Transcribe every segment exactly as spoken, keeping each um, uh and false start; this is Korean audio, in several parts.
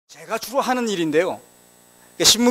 제가 주로 하는 일인데요. 신문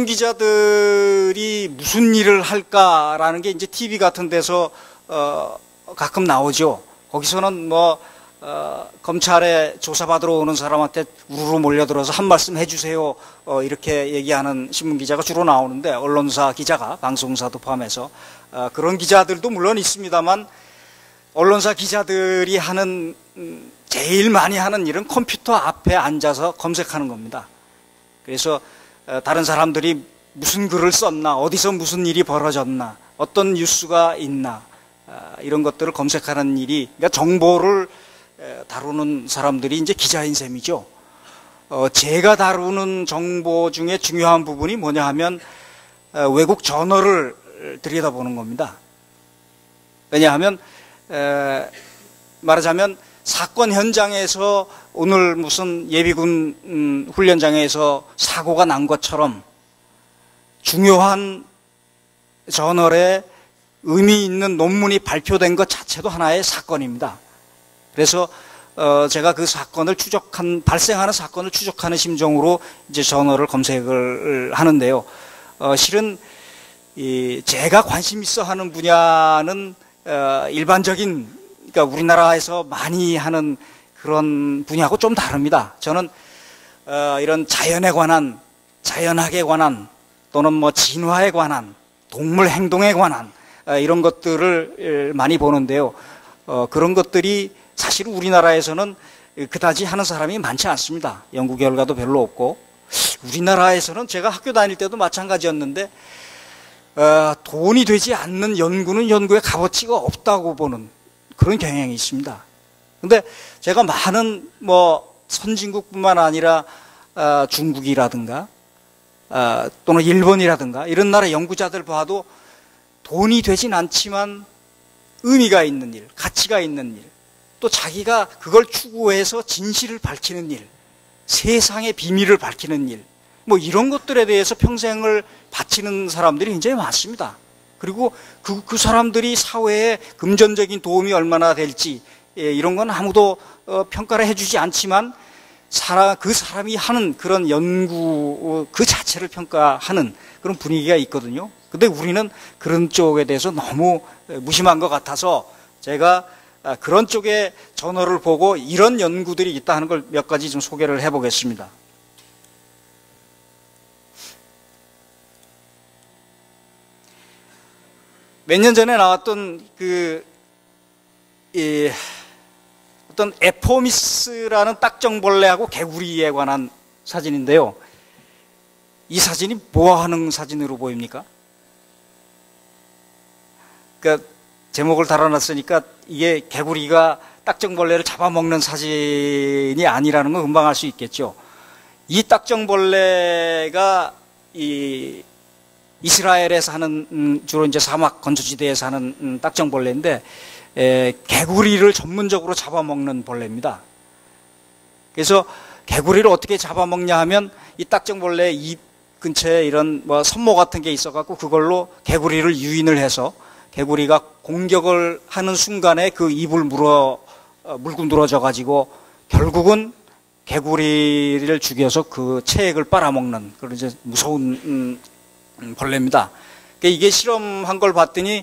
기자들이 무슨 일을 할까라는 게 이제 티비 같은 데서 어, 가끔 나오죠. 거기서는 뭐 어, 검찰에 조사받으러 오는 사람한테 우르르 몰려들어서 한 말씀 해주세요. 어, 이렇게 얘기하는 신문 기자가 주로 나오는데, 언론사 기자가, 방송사도 포함해서 어, 그런 기자들도 물론 있습니다만, 언론사 기자들이 하는 음, 제일 많이 하는 일은 컴퓨터 앞에 앉아서 검색하는 겁니다. 그래서 어, 다른 사람들이 무슨 글을 썼나, 어디서 무슨 일이 벌어졌나, 어떤 뉴스가 있나, 어, 이런 것들을 검색하는 일이, 그러니까 정보를 에, 다루는 사람들이 이제 기자인 셈이죠. 어, 제가 다루는 정보 중에 중요한 부분이 뭐냐 하면 어, 외국 저널을 들여다보는 겁니다. 왜냐하면 에, 말하자면 사건 현장에서 오늘 무슨 예비군 음, 훈련장에서 사고가 난 것처럼 중요한 저널에 의미 있는 논문이 발표된 것 자체도 하나의 사건입니다. 그래서 어, 제가 그 사건을 추적한, 발생하는 사건을 추적하는 심정으로 이제 저널을 검색을 하는데요. 어, 실은 이 제가 관심 있어 하는 분야는 어, 일반적인, 그러니까 우리나라에서 많이 하는 그런 분야하고 좀 다릅니다. 저는 어, 이런 자연에 관한, 자연학에 관한, 또는 뭐 진화에 관한, 동물 행동에 관한 어, 이런 것들을 많이 보는데요. 어, 그런 것들이 사실 우리나라에서는 그다지 하는 사람이 많지 않습니다. 연구 결과도 별로 없고, 우리나라에서는 제가 학교 다닐 때도 마찬가지였는데 어, 돈이 되지 않는 연구는 연구의 값어치가 없다고 보는 그런 경향이 있습니다. 근데 제가 많은 뭐 선진국뿐만 아니라 어, 중국이라든가 어, 또는 일본이라든가 이런 나라 연구자들 봐도 돈이 되진 않지만 의미가 있는 일, 가치가 있는 일, 또 자기가 그걸 추구해서 진실을 밝히는 일, 세상의 비밀을 밝히는 일, 뭐 이런 것들에 대해서 평생을 바치는 사람들이 굉장히 많습니다. 그리고 그, 그 사람들이 사회에 금전적인 도움이 얼마나 될지, 예, 이런 건 아무도 어, 평가를 해주지 않지만 사람, 그 사람이 하는 그런 연구 그 자체를 평가하는 그런 분위기가 있거든요. 근데 우리는 그런 쪽에 대해서 너무 무심한 것 같아서 제가 그런 쪽의 저널을 보고 이런 연구들이 있다 하는 걸 몇 가지 좀 소개를 해보겠습니다. 몇 년 전에 나왔던 그, 이, 어떤 에포미스라는 딱정벌레하고 개구리에 관한 사진인데요. 이 사진이 뭐 하는 사진으로 보입니까? 그러니까 제목을 달아놨으니까 이게 개구리가 딱정벌레를 잡아먹는 사진이 아니라는 건 금방 알 수 있겠죠. 이 딱정벌레가 이 이스라엘에 사는 음, 주로 이제 사막 건조지대에 사는 음, 딱정벌레인데 에, 개구리를 전문적으로 잡아먹는 벌레입니다. 그래서 개구리를 어떻게 잡아먹냐 하면 이 딱정벌레 입 근처에 이런 뭐 선모 같은 게 있어갖고 그걸로 개구리를 유인을 해서 개구리가 공격을 하는 순간에 그 입을 물어, 물고 늘어져 가지고 결국은 개구리를 죽여서 그 체액을 빨아먹는 그런 이제 무서운 음, 음, 벌레입니다. 그러니까 이게 실험한 걸 봤더니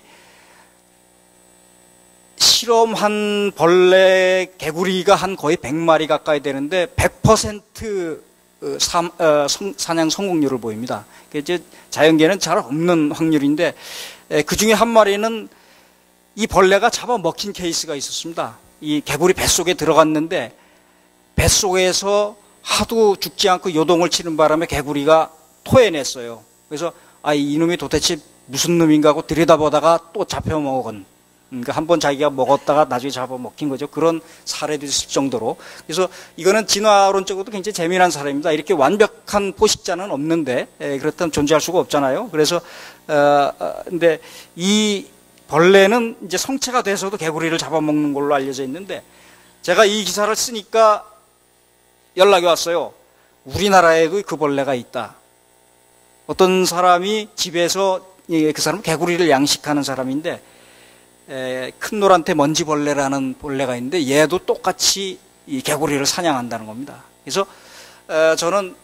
실험한 벌레 개구리가 한 거의 백 마리 가까이 되는데 백 퍼센트 사, 어, 성, 사냥 성공률을 보입니다. 이제 자연계에는 잘 없는 확률인데 그 중에 한 마리는 이 벌레가 잡아먹힌 케이스가 있었습니다. 이 개구리 뱃속에 들어갔는데 뱃속에서 하도 죽지 않고 요동을 치는 바람에 개구리가 토해냈어요. 그래서 아, 이놈이 도대체 무슨 놈인가 하고 들여다보다가 또 잡혀먹은, 그러니까 한번 자기가 먹었다가 나중에 잡아먹힌 거죠. 그런 사례도 있을 정도로. 그래서 이거는 진화론적으로도 굉장히 재미난 사례입니다. 이렇게 완벽한 포식자는 없는데, 에, 그렇다면 존재할 수가 없잖아요. 그래서 어, 어, 근데 이 벌레는 이제 성체가 돼서도 개구리를 잡아먹는 걸로 알려져 있는데, 제가 이 기사를 쓰니까 연락이 왔어요. 우리나라에도 그 벌레가 있다. 어떤 사람이 집에서, 그 사람은 개구리를 양식하는 사람인데 에, 큰 노란테 먼지벌레라는 벌레가 있는데 얘도 똑같이 이 개구리를 사냥한다는 겁니다. 그래서 에, 저는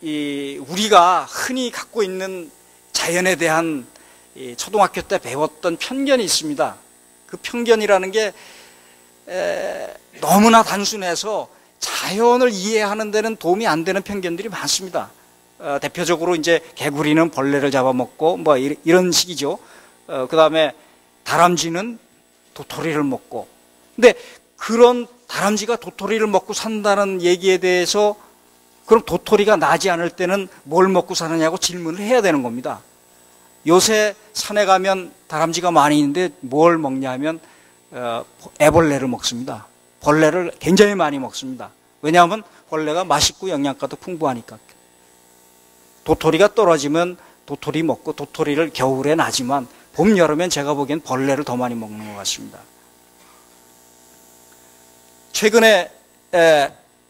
이 우리가 흔히 갖고 있는 자연에 대한 이 초등학교 때 배웠던 편견이 있습니다. 그 편견이라는 게 에, 너무나 단순해서 자연을 이해하는 데는 도움이 안 되는 편견들이 많습니다. 어, 대표적으로 이제 개구리는 벌레를 잡아먹고 뭐 이, 이런 식이죠. 어, 그 다음에 다람쥐는 도토리를 먹고. 근데 그런 다람쥐가 도토리를 먹고 산다는 얘기에 대해서 그럼 도토리가 나지 않을 때는 뭘 먹고 사느냐고 질문을 해야 되는 겁니다. 요새 산에 가면 다람쥐가 많이 있는데 뭘 먹냐면 어, 애벌레를 먹습니다. 벌레를 굉장히 많이 먹습니다. 왜냐하면 벌레가 맛있고 영양가도 풍부하니까. 도토리가 떨어지면 도토리 먹고 도토리를 겨울에 나지만 봄, 여름엔 제가 보기엔 벌레를 더 많이 먹는 것 같습니다. 최근에 에,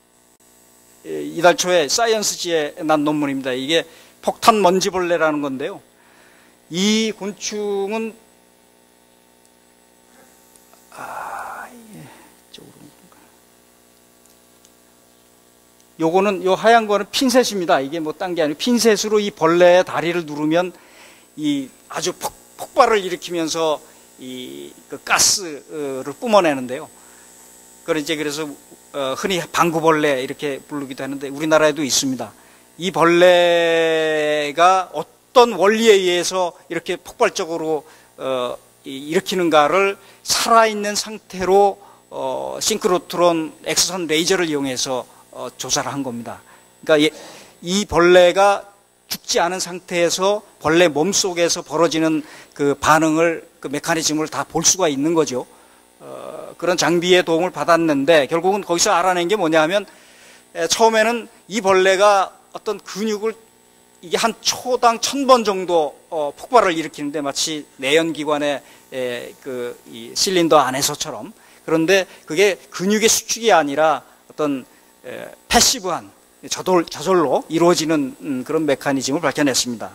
이달 초에 사이언스지에 난 논문입니다. 이게 폭탄 먼지벌레라는 건데요. 이 곤충은 아, 예, 이쪽으로 요거는 요 하얀 거는 핀셋입니다. 이게 뭐 딴 게 아니고 핀셋으로 이 벌레의 다리를 누르면 이 아주 폭, 폭발을 일으키면서 이 그 가스를 뿜어내는데요. 그걸 이제 그래서 어, 흔히 방구벌레 이렇게 부르기도 하는데 우리나라에도 있습니다. 이 벌레가 어떤 원리에 의해서 이렇게 폭발적으로 어, 일으키는가를 살아있는 상태로 어, 싱크로트론 엑스선 레이저를 이용해서 어, 조사를 한 겁니다. 그러니까 이 벌레가 죽지 않은 상태에서 벌레 몸속에서 벌어지는 그 반응을 그 메커니즘을 다 볼 수가 있는 거죠. 어, 그런 장비의 도움을 받았는데 결국은 거기서 알아낸 게 뭐냐면 에, 처음에는 이 벌레가 어떤 근육을 이게 한 초당 천 번 정도 어, 폭발을 일으키는데 마치 내연기관의 에, 그 이 실린더 안에서처럼. 그런데 그게 근육의 수축이 아니라 어떤 에, 패시브한 저돌, 저절로 이루어지는 음, 그런 메커니즘을 밝혀냈습니다.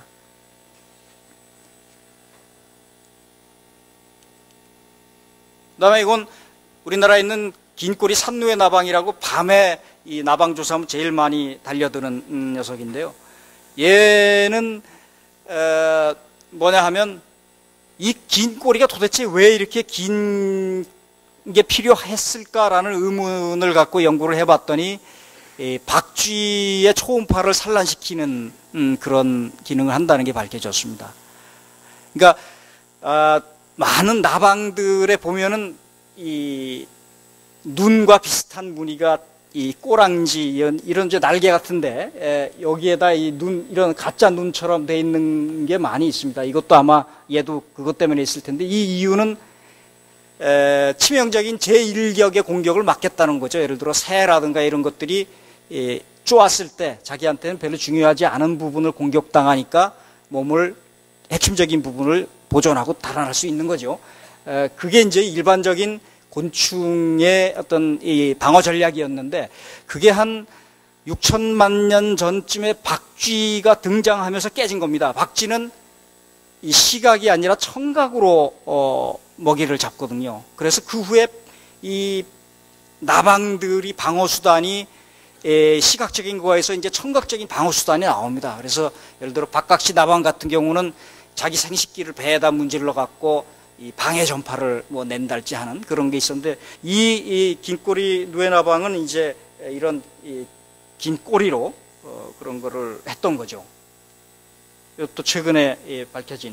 그 다음에 이건 우리나라에 있는 긴꼬리 산누의 나방이라고 밤에 이 나방 조사하면 제일 많이 달려드는 음, 녀석인데요. 얘는 에, 뭐냐 하면 이 긴 꼬리가 도대체 왜 이렇게 긴 게 필요했을까라는 의문을 갖고 연구를 해봤더니 이 박쥐의 초음파를 산란시키는 음, 그런 기능을 한다는 게 밝혀졌습니다. 그러니까 아, 많은 나방들에 보면은 이 눈과 비슷한 무늬가 이 꼬랑지 이런, 이런 이제 날개 같은데 에, 여기에다 이 눈 이런 가짜 눈처럼 돼 있는 게 많이 있습니다. 이것도 아마 얘도 그것 때문에 있을 텐데 이 이유는 에, 치명적인 제일 격의 공격을 막겠다는 거죠. 예를 들어 새라든가 이런 것들이 예, 쪼았을 때 자기한테는 별로 중요하지 않은 부분을 공격당하니까 몸을 핵심적인 부분을 보존하고 달아날 수 있는 거죠. 에, 그게 이제 일반적인 곤충의 어떤 이 방어 전략이었는데 그게 한 육천만 년 전쯤에 박쥐가 등장하면서 깨진 겁니다. 박쥐는 이 시각이 아니라 청각으로 어, 먹이를 잡거든요. 그래서 그 후에 이 나방들이 방어 수단이 에, 시각적인 거에서 이제 청각적인 방어 수단이 나옵니다. 그래서 예를 들어 박각시 나방 같은 경우는 자기 생식기를 배에다 문질러 갖고 이 방해 전파를 뭐 낸달지 하는 그런 게 있었는데 이, 이 긴꼬리 누에나방은 이제 이런 이 긴 꼬리로 어, 그런 거를 했던 거죠. 이것도 최근에 예, 밝혀진.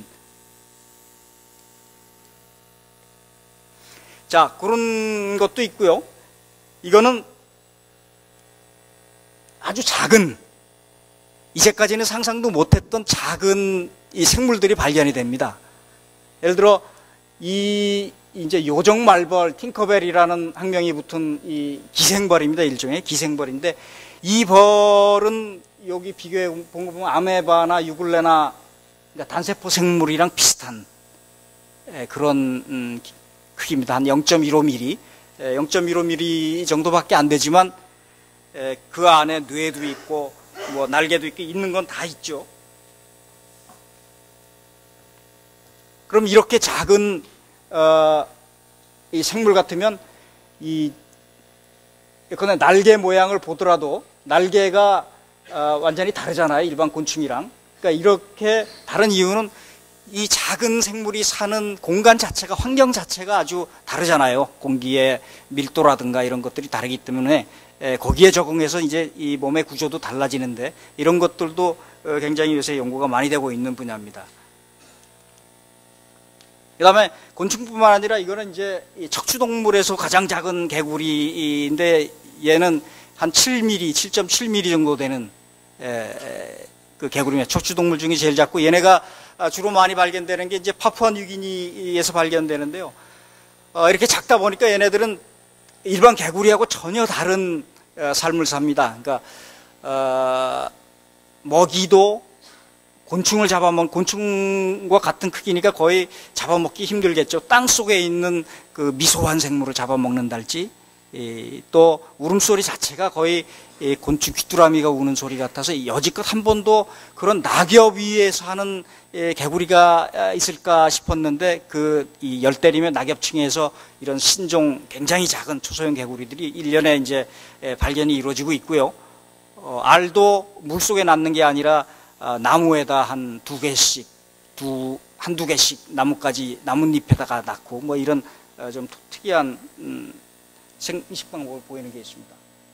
자, 그런 것도 있고요. 이거는 아주 작은, 이제까지는 상상도 못했던 작은 이 생물들이 발견이 됩니다. 예를 들어 이 이제 요정말벌 팅커벨이라는 학명이 붙은 이 기생벌입니다. 일종의 기생벌인데 이 벌은 여기 비교해 본 거 보면 아메바나 유글레나 그러니까 단세포 생물이랑 비슷한 그런 음, 크기입니다. 한 영 점 일오 밀리미터, 영 점 일오 밀리미터 정도밖에 안 되지만 그 안에 뇌도 있고 뭐 날개도 있고 있는 건 다 있죠. 그럼 이렇게 작은 어, 이 생물 같으면 이 그냥 날개 모양을 보더라도 날개가 어, 완전히 다르잖아요. 일반 곤충이랑. 그러니까 이렇게 다른 이유는 이 작은 생물이 사는 공간 자체가, 환경 자체가 아주 다르잖아요. 공기의 밀도라든가 이런 것들이 다르기 때문에 에, 거기에 적응해서 이제 이 몸의 구조도 달라지는데, 이런 것들도 어, 굉장히 요새 연구가 많이 되고 있는 분야입니다. 그 다음에 곤충뿐만 아니라 이거는 이제 척추동물에서 가장 작은 개구리인데, 얘는 한 칠 밀리미터, 칠 점 칠 밀리미터 정도 되는 에, 그 개구리입니다. 척추동물 중에 제일 작고, 얘네가 주로 많이 발견되는 게 이제 파푸아뉴기니에서 발견되는데요. 어, 이렇게 작다 보니까 얘네들은 일반 개구리하고 전혀 다른 어, 삶을 삽니다. 그러니까 어, 먹이도 곤충을 잡아먹는, 곤충과 같은 크기니까 거의 잡아먹기 힘들겠죠. 땅 속에 있는 그 미소한 생물을 잡아먹는달지, 이, 또 울음소리 자체가 거의 이 곤충 귀뚜라미가 우는 소리 같아서 여지껏 한 번도 그런 낙엽 위에 사는 예, 개구리가 있을까 싶었는데, 그 이 열대림의 낙엽층에서 이런 신종 굉장히 작은 초소형 개구리들이 일 년에 이제 예, 발견이 이루어지고 있고요. 어, 알도 물 속에 낳는 게 아니라 어, 나무에다 한 두 개씩, 두, 한두 개씩 나뭇가지, 나뭇잎에다가 낳고 뭐 이런 어, 좀 특이한 음, 생식 방법을 보이는 게 있습니다.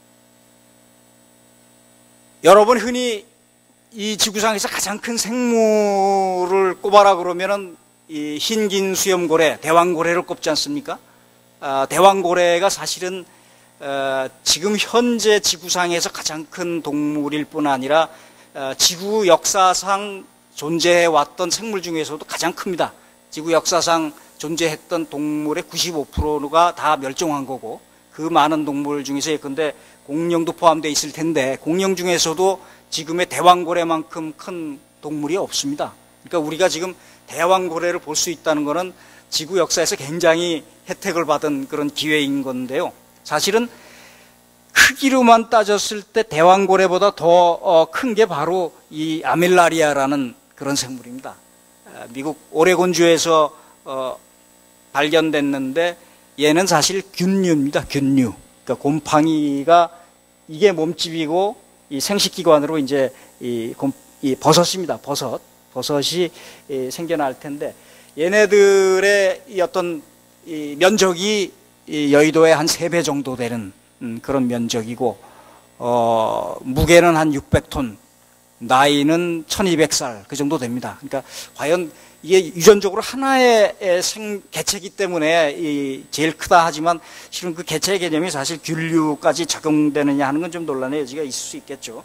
여러분 흔히 이 지구상에서 가장 큰 생물을 꼽아라 그러면은 이 흰긴 수염고래, 대왕고래를 꼽지 않습니까? 아, 대왕고래가 사실은 어, 지금 현재 지구상에서 가장 큰 동물일 뿐 아니라 어, 지구 역사상 존재해왔던 생물 중에서도 가장 큽니다. 지구 역사상 존재했던 동물의 구십오 퍼센트가 다 멸종한 거고, 그 많은 동물 중에서 예컨대 공룡도 포함되어 있을 텐데, 공룡 중에서도 지금의 대왕고래만큼 큰 동물이 없습니다. 그러니까 우리가 지금 대왕고래를 볼 수 있다는 것은 지구 역사에서 굉장히 혜택을 받은 그런 기회인 건데요. 사실은 크기로만 따졌을 때 대왕고래보다 더 큰 게 바로 이 아밀라리아라는 그런 생물입니다. 미국 오레곤주에서 어, 발견됐는데, 얘는 사실 균류입니다. 균류. 그러니까 곰팡이가 이게 몸집이고, 이 생식기관으로 이제 이, 곰, 이 버섯입니다. 버섯. 버섯이 이 생겨날 텐데, 얘네들의 이 어떤 이 면적이 이 여의도의 한 세 배 정도 되는 음, 그런 면적이고, 어, 무게는 한 육백 톤, 나이는 천이백 살 그 정도 됩니다. 그러니까 과연 이게 유전적으로 하나의 생, 개체이기 때문에 이 제일 크다 하지만, 실은 그 개체의 개념이 사실 균류까지 적용되느냐 하는 건 좀 논란의 여지가 있을 수 있겠죠.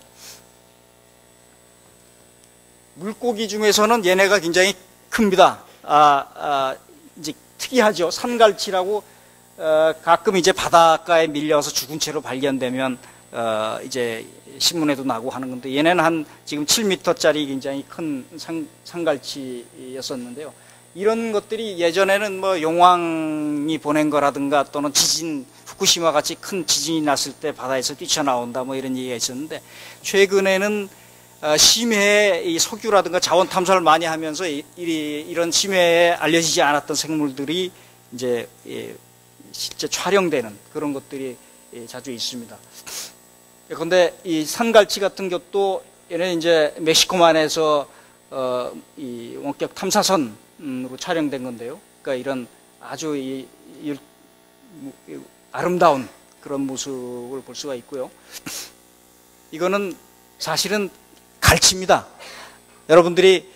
물고기 중에서는 얘네가 굉장히 큽니다. 아, 아 이제 특이하죠. 산갈치라고 어, 가끔 이제 바닷가에 밀려서 죽은 채로 발견되면 어, 이제 신문에도 나고 하는 건데, 얘네는 한 지금 칠 미터짜리 굉장히 큰 상, 상갈치였었는데요. 이런 것들이 예전에는 뭐 용왕이 보낸 거라든가, 또는 지진, 후쿠시마 같이 큰 지진이 났을 때 바다에서 뛰쳐나온다 뭐 이런 얘기가 있었는데, 최근에는 어, 심해에 이 석유라든가 자원 탐사를 많이 하면서 이, 이, 이런 심해에 알려지지 않았던 생물들이 이제 예, 실제 촬영되는 그런 것들이 예, 자주 있습니다. 그런데 이 산갈치 같은 것도 얘는 이제 멕시코만에서 어, 이 원격 탐사선으로 촬영된 건데요. 그러니까 이런 아주 이, 이, 이, 아름다운 그런 모습을 볼 수가 있고요. 이거는 사실은 갈치입니다. 여러분들이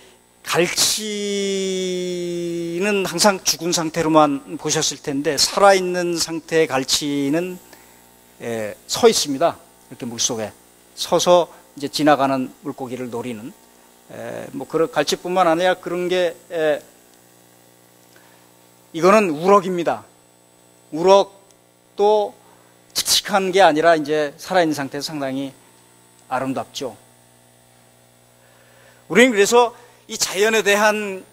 갈치는 항상 죽은 상태로만 보셨을 텐데, 살아있는 상태의 갈치는 에, 서 있습니다. 이렇게 물속에 서서 이제 지나가는 물고기를 노리는, 에, 뭐 그런 갈치뿐만 아니라 그런 게 에, 이거는 우럭입니다. 우럭도 칙칙한 게 아니라 이제 살아있는 상태에서 상당히 아름답죠. 우리는 그래서 이 자연에 대한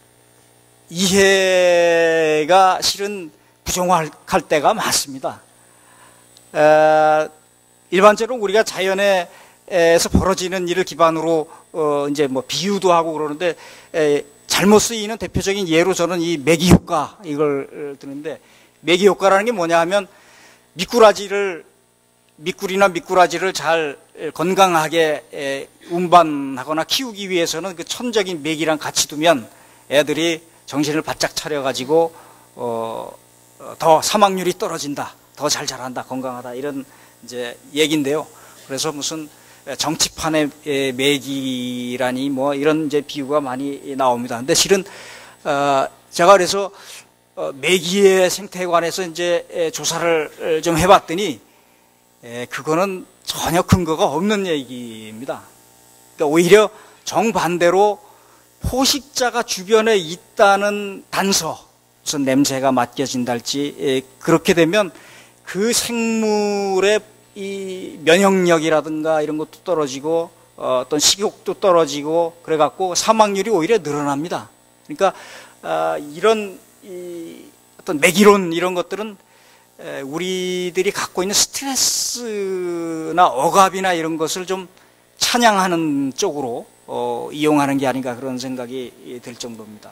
이해가 실은 부족할 때가 많습니다. 에, 일반적으로 우리가 자연에서 벌어지는 일을 기반으로 어, 이제 뭐 비유도 하고 그러는데, 에, 잘못 쓰이는 대표적인 예로 저는 이 매기 효과 이걸 드는데, 매기 효과라는 게 뭐냐 하면, 미꾸라지를 미꾸리나 미꾸라지를 잘 건강하게 운반하거나 키우기 위해서는 그 천적인 메기랑 같이 두면 애들이 정신을 바짝 차려가지고 어, 더 사망률이 떨어진다, 더 잘 자란다, 건강하다, 이런 이제 얘기인데요. 그래서 무슨 정치판의 메기라니 뭐 이런 이제 비유가 많이 나옵니다. 근데 실은 어, 제가 그래서 어, 메기의 생태에 관해서 이제 조사를 좀 해봤더니 에, 그거는 전혀 근거가 없는 얘기입니다. 그러니까 오히려 정반대로 포식자가 주변에 있다는 단서, 무슨 냄새가 맡겨진달지, 에, 그렇게 되면 그 생물의 이 면역력이라든가 이런 것도 떨어지고 어, 어떤 식욕도 떨어지고 그래갖고 사망률이 오히려 늘어납니다. 그러니까 어, 이런 이 어떤 매기론 이런 것들은 에, 우리들이 갖고 있는 스트레스나 억압이나 이런 것을 좀 찬양하는 쪽으로 어, 이용하는 게 아닌가 그런 생각이 들 정도입니다.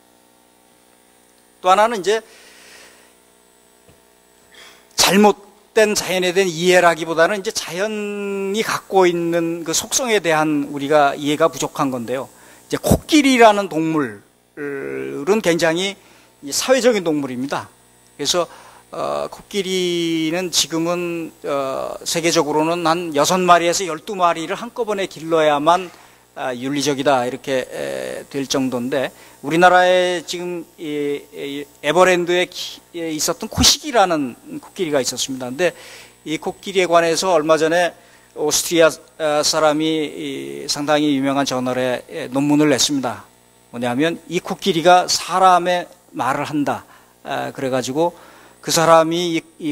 또 하나는 이제 잘못된 자연에 대한 이해라기보다는 이제 자연이 갖고 있는 그 속성에 대한 우리가 이해가 부족한 건데요. 이제 코끼리라는 동물은 굉장히 사회적인 동물입니다. 그래서 어, 코끼리는 지금은 어, 세계적으로는 한 여섯 마리에서 열두 마리를 한꺼번에 길러야만 아, 윤리적이다 이렇게 에, 될 정도인데, 우리나라에 지금 이, 이 에버랜드에 기, 에 있었던 코시기라는 코끼리가 있었습니다. 근데 이 코끼리에 관해서 얼마 전에 오스트리아 사람이 이 상당히 유명한 저널에 논문을 냈습니다. 뭐냐면 이 코끼리가 사람의 말을 한다. 아, 그래가지고 그 사람이 이, 이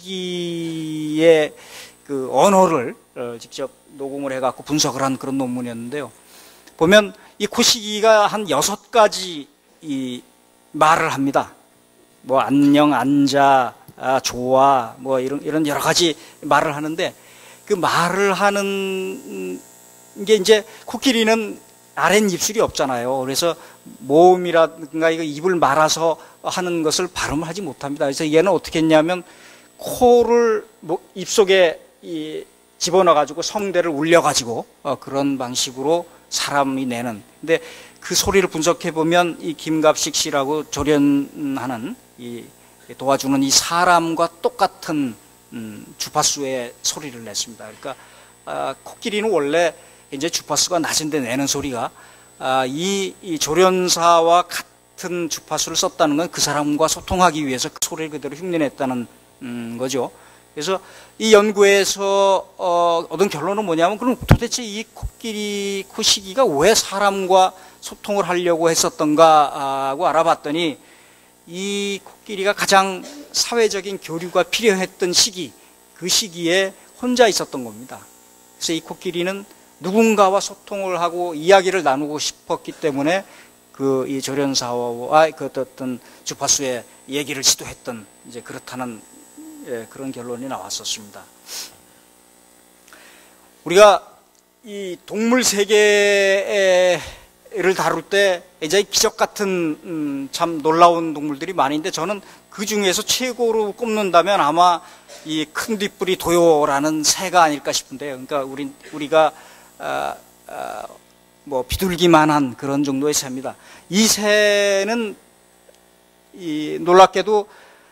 코시기의 그 언어를 어, 직접 녹음을 해갖고 분석을 한 그런 논문이었는데요. 보면 이 코시기가 한 여섯 가지 이 말을 합니다. 뭐 안녕, 앉아, 아, 좋아, 뭐 이런 이런 여러 가지 말을 하는데, 그 말을 하는 게 이제 코끼리는 아랫입술이 없잖아요. 그래서 모음이라든가 이거 입을 말아서 하는 것을 발음을 하지 못합니다. 그래서 얘는 어떻게 했냐면 코를 뭐 입속에 이 집어넣어가지고 성대를 울려가지고 어 그런 방식으로 사람이 내는. 근데 그 소리를 분석해보면 이 김갑식 씨라고 조련하는 이 도와주는 이 사람과 똑같은 음 주파수의 소리를 냈습니다. 그러니까 아, 코끼리는 원래 이제 주파수가 낮은데 내는 소리가 아, 이, 이 조련사와 같은 주파수를 썼다는 건 그 사람과 소통하기 위해서 그 소리를 그대로 흉내냈다는 음, 거죠. 그래서 이 연구에서 어, 얻은 결론은 뭐냐면, 그럼 도대체 이 코끼리 코시기가 왜 사람과 소통을 하려고 했었던가 하고 알아봤더니, 이 코끼리가 가장 사회적인 교류가 필요했던 시기, 그 시기에 혼자 있었던 겁니다. 그래서 이 코끼리는 누군가와 소통을 하고 이야기를 나누고 싶었기 때문에 그 이 조련사와 그 어떤 주파수의 얘기를 시도했던 이제 그렇다는 예, 그런 결론이 나왔었습니다. 우리가 이 동물 세계를 다룰 때 이제 기적 같은 음, 참 놀라운 동물들이 많이 있는데, 저는 그 중에서 최고로 꼽는다면 아마 이 큰 뒷부리 도요라는 새가 아닐까 싶은데요. 그러니까 우리 우리가 아, 아, 뭐 비둘기만한 그런 정도의 새입니다. 이 새는 이 놀랍게도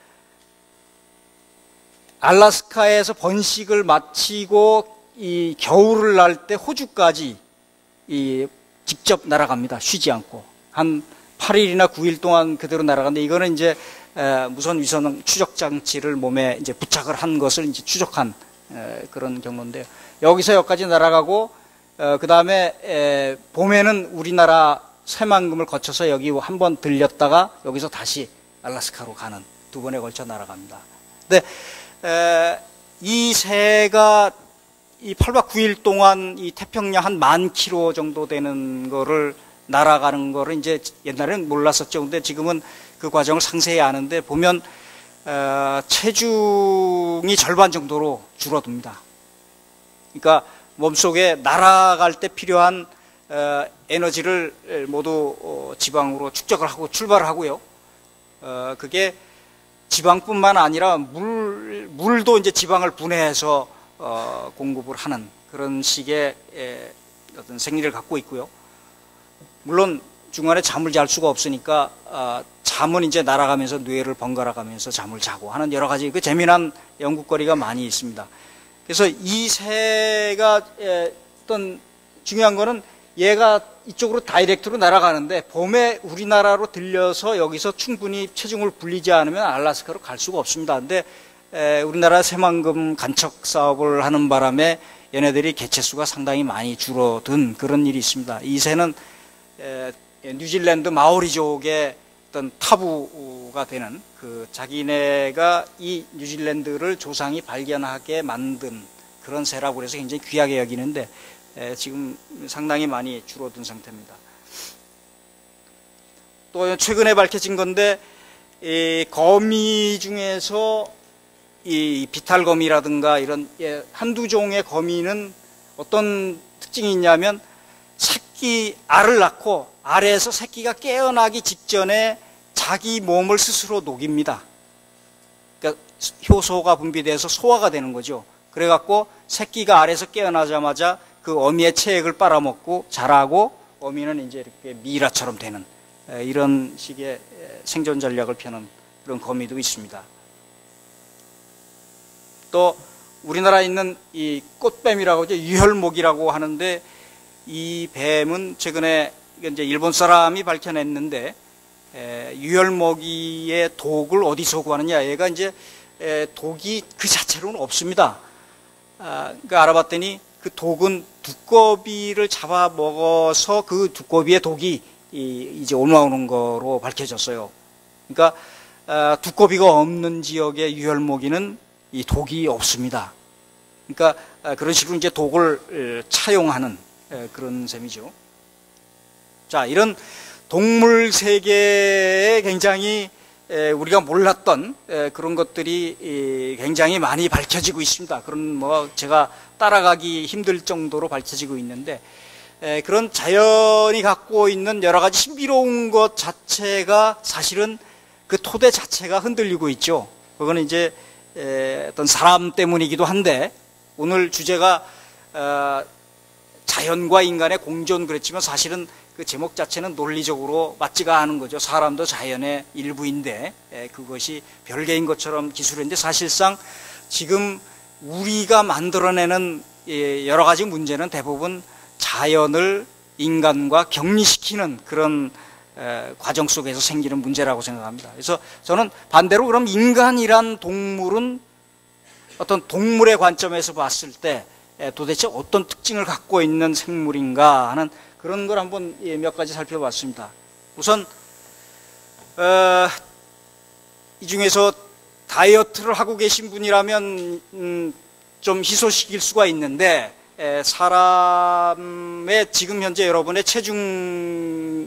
알래스카에서 번식을 마치고 이 겨울을 날 때 호주까지 이 직접 날아갑니다. 쉬지 않고 한 팔 일이나 구 일 동안 그대로 날아가는데, 이거는 이제 에, 무선 위성 추적 장치를 몸에 이제 부착을 한 것을 이제 추적한 에, 그런 경로인데요. 여기서 여기까지 날아가고 어, 그 다음에 봄에는 우리나라 새만금을 거쳐서 여기 한번 들렸다가 여기서 다시 알래스카로 가는 두 번에 걸쳐 날아갑니다. 근데 에, 이 새가 이 팔 박 구 일 동안 이 태평양 한 만 킬로 정도 되는 거를 날아가는 거를 이제 옛날에는 몰랐었죠. 근데 지금은 그 과정을 상세히 아는데, 보면 어, 체중이 절반 정도로 줄어듭니다. 그러니까 몸속에 날아갈 때 필요한 어, 에너지를 모두 어, 지방으로 축적을 하고 출발을 하고요. 어, 그게 지방뿐만 아니라 물, 물도 이제 지방을 분해해서 어, 공급을 하는 그런 식의 에, 어떤 생리를 갖고 있고요. 물론 중간에 잠을 잘 수가 없으니까 어, 잠은 이제 날아가면서 뇌를 번갈아 가면서 잠을 자고 하는 여러 가지 그 재미난 연구거리가 많이 있습니다. 그래서 이 새가 에, 어떤 중요한 거는 얘가 이쪽으로 다이렉트로 날아가는데 봄에 우리나라로 들려서 여기서 충분히 체중을 불리지 않으면 알래스카로 갈 수가 없습니다. 근데 에, 우리나라 새만금 간척 사업을 하는 바람에 얘네들이 개체수가 상당히 많이 줄어든 그런 일이 있습니다. 이 새는 에, 뉴질랜드 마오리족의 어떤 타부가 되는 그 자기네가 이 뉴질랜드를 조상이 발견하게 만든 그런 새라고 해서 굉장히 귀하게 여기는데 에, 지금 상당히 많이 줄어든 상태입니다. 또 최근에 밝혀진 건데 이 거미 중에서 이 비탈거미라든가 이런 예, 한두 종의 거미는 어떤 특징이 있냐면 새끼 알을 낳고 알에서 새끼가 깨어나기 직전에 자기 몸을 스스로 녹입니다. 그러니까 효소가 분비돼서 소화가 되는 거죠. 그래갖고 새끼가 알에서 깨어나자마자 그 어미의 체액을 빨아먹고 자라고 어미는 이제 이렇게 미이라처럼 되는 이런 식의 생존 전략을 펴는 그런 거미도 있습니다. 또 우리나라에 있는 이 꽃뱀이라고 하죠. 유혈목이라고 하는데 이 뱀은 최근에 이제 일본 사람이 밝혀냈는데 에, 유혈모기의 독을 어디서 구하느냐? 얘가 이제 에, 독이 그 자체로는 없습니다. 아, 그러니까 알아봤더니 그 독은 두꺼비를 잡아먹어서 그 두꺼비의 독이 이, 이제 올라오는 거로 밝혀졌어요. 그러니까 아, 두꺼비가 없는 지역의 유혈모기는 이 독이 없습니다. 그러니까 아, 그런 식으로 이제 독을 에, 차용하는 에, 그런 셈이죠. 자, 이런 동물 세계에 굉장히 우리가 몰랐던 그런 것들이 굉장히 많이 밝혀지고 있습니다. 그런 뭐 제가 따라가기 힘들 정도로 밝혀지고 있는데 그런 자연이 갖고 있는 여러 가지 신비로운 것 자체가 사실은 그 토대 자체가 흔들리고 있죠. 그거는 이제 어떤 사람 때문이기도 한데 오늘 주제가 자연과 인간의 공존 그랬지만 사실은 그 제목 자체는 논리적으로 맞지가 않은 거죠. 사람도 자연의 일부인데 그것이 별개인 것처럼 기술인데 사실상 지금 우리가 만들어내는 여러 가지 문제는 대부분 자연을 인간과 격리시키는 그런 과정 속에서 생기는 문제라고 생각합니다. 그래서 저는 반대로 그럼 인간이란 동물은 어떤 동물의 관점에서 봤을 때 도대체 어떤 특징을 갖고 있는 생물인가 하는 그런 걸 한번 몇 가지 살펴봤습니다. 우선 어, 이 중에서 다이어트를 하고 계신 분이라면 음, 좀 희소식일 수가 있는데 에, 사람의 지금 현재 여러분의 체중에서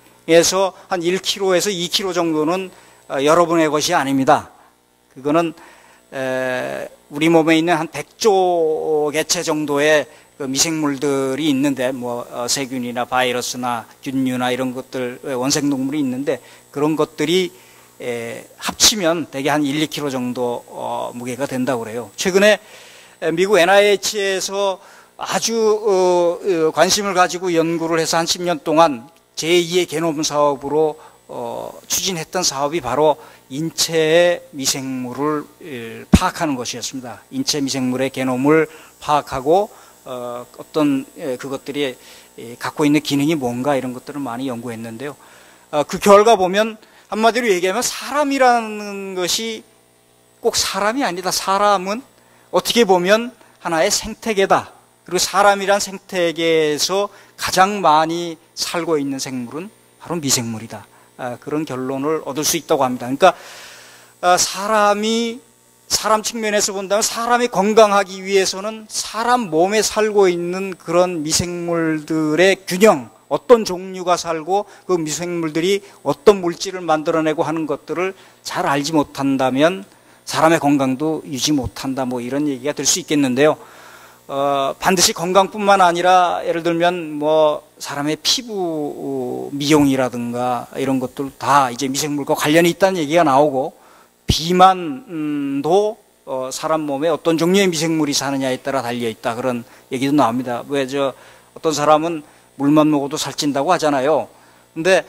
한 일 킬로그램에서 이 킬로그램 정도는 어, 여러분의 것이 아닙니다. 그거는 에, 우리 몸에 있는 한 백조 개체 정도의 그 미생물들이 있는데 뭐 어, 세균이나 바이러스나 균류나 이런 것들 원생동물이 있는데 그런 것들이 에, 합치면 대개 한 일, 이 킬로그램 정도 어, 무게가 된다고 그래요. 최근에 미국 엔 아이 에이치에서 아주 어, 관심을 가지고 연구를 해서 한 십 년 동안 제이의 게놈 사업으로 어, 추진했던 사업이 바로 인체의 미생물을 에, 파악하는 것이었습니다. 인체 미생물의 게놈을 파악하고 어, 어떤 예, 그것들이 예, 갖고 있는 기능이 뭔가 이런 것들을 많이 연구했는데요. 어, 그 결과 보면 한마디로 얘기하면 사람이라는 것이 꼭 사람이 아니다. 사람은 어떻게 보면 하나의 생태계다. 그리고 사람이란 생태계에서 가장 많이 살고 있는 생물은 바로 미생물이다. 아, 그런 결론을 얻을 수 있다고 합니다. 그러니까 아, 사람이 사람 측면에서 본다면 사람이 건강하기 위해서는 사람 몸에 살고 있는 그런 미생물들의 균형, 어떤 종류가 살고 그 미생물들이 어떤 물질을 만들어내고 하는 것들을 잘 알지 못한다면 사람의 건강도 유지 못한다, 뭐 이런 얘기가 될 수 있겠는데요. 어, 반드시 건강뿐만 아니라 예를 들면 뭐 사람의 피부 미용이라든가 이런 것들 다 이제 미생물과 관련이 있다는 얘기가 나오고 비만도 어, 사람 몸에 어떤 종류의 미생물이 사느냐에 따라 달려 있다 그런 얘기도 나옵니다. 왜 저 어떤 사람은 물만 먹어도 살찐다고 하잖아요. 근데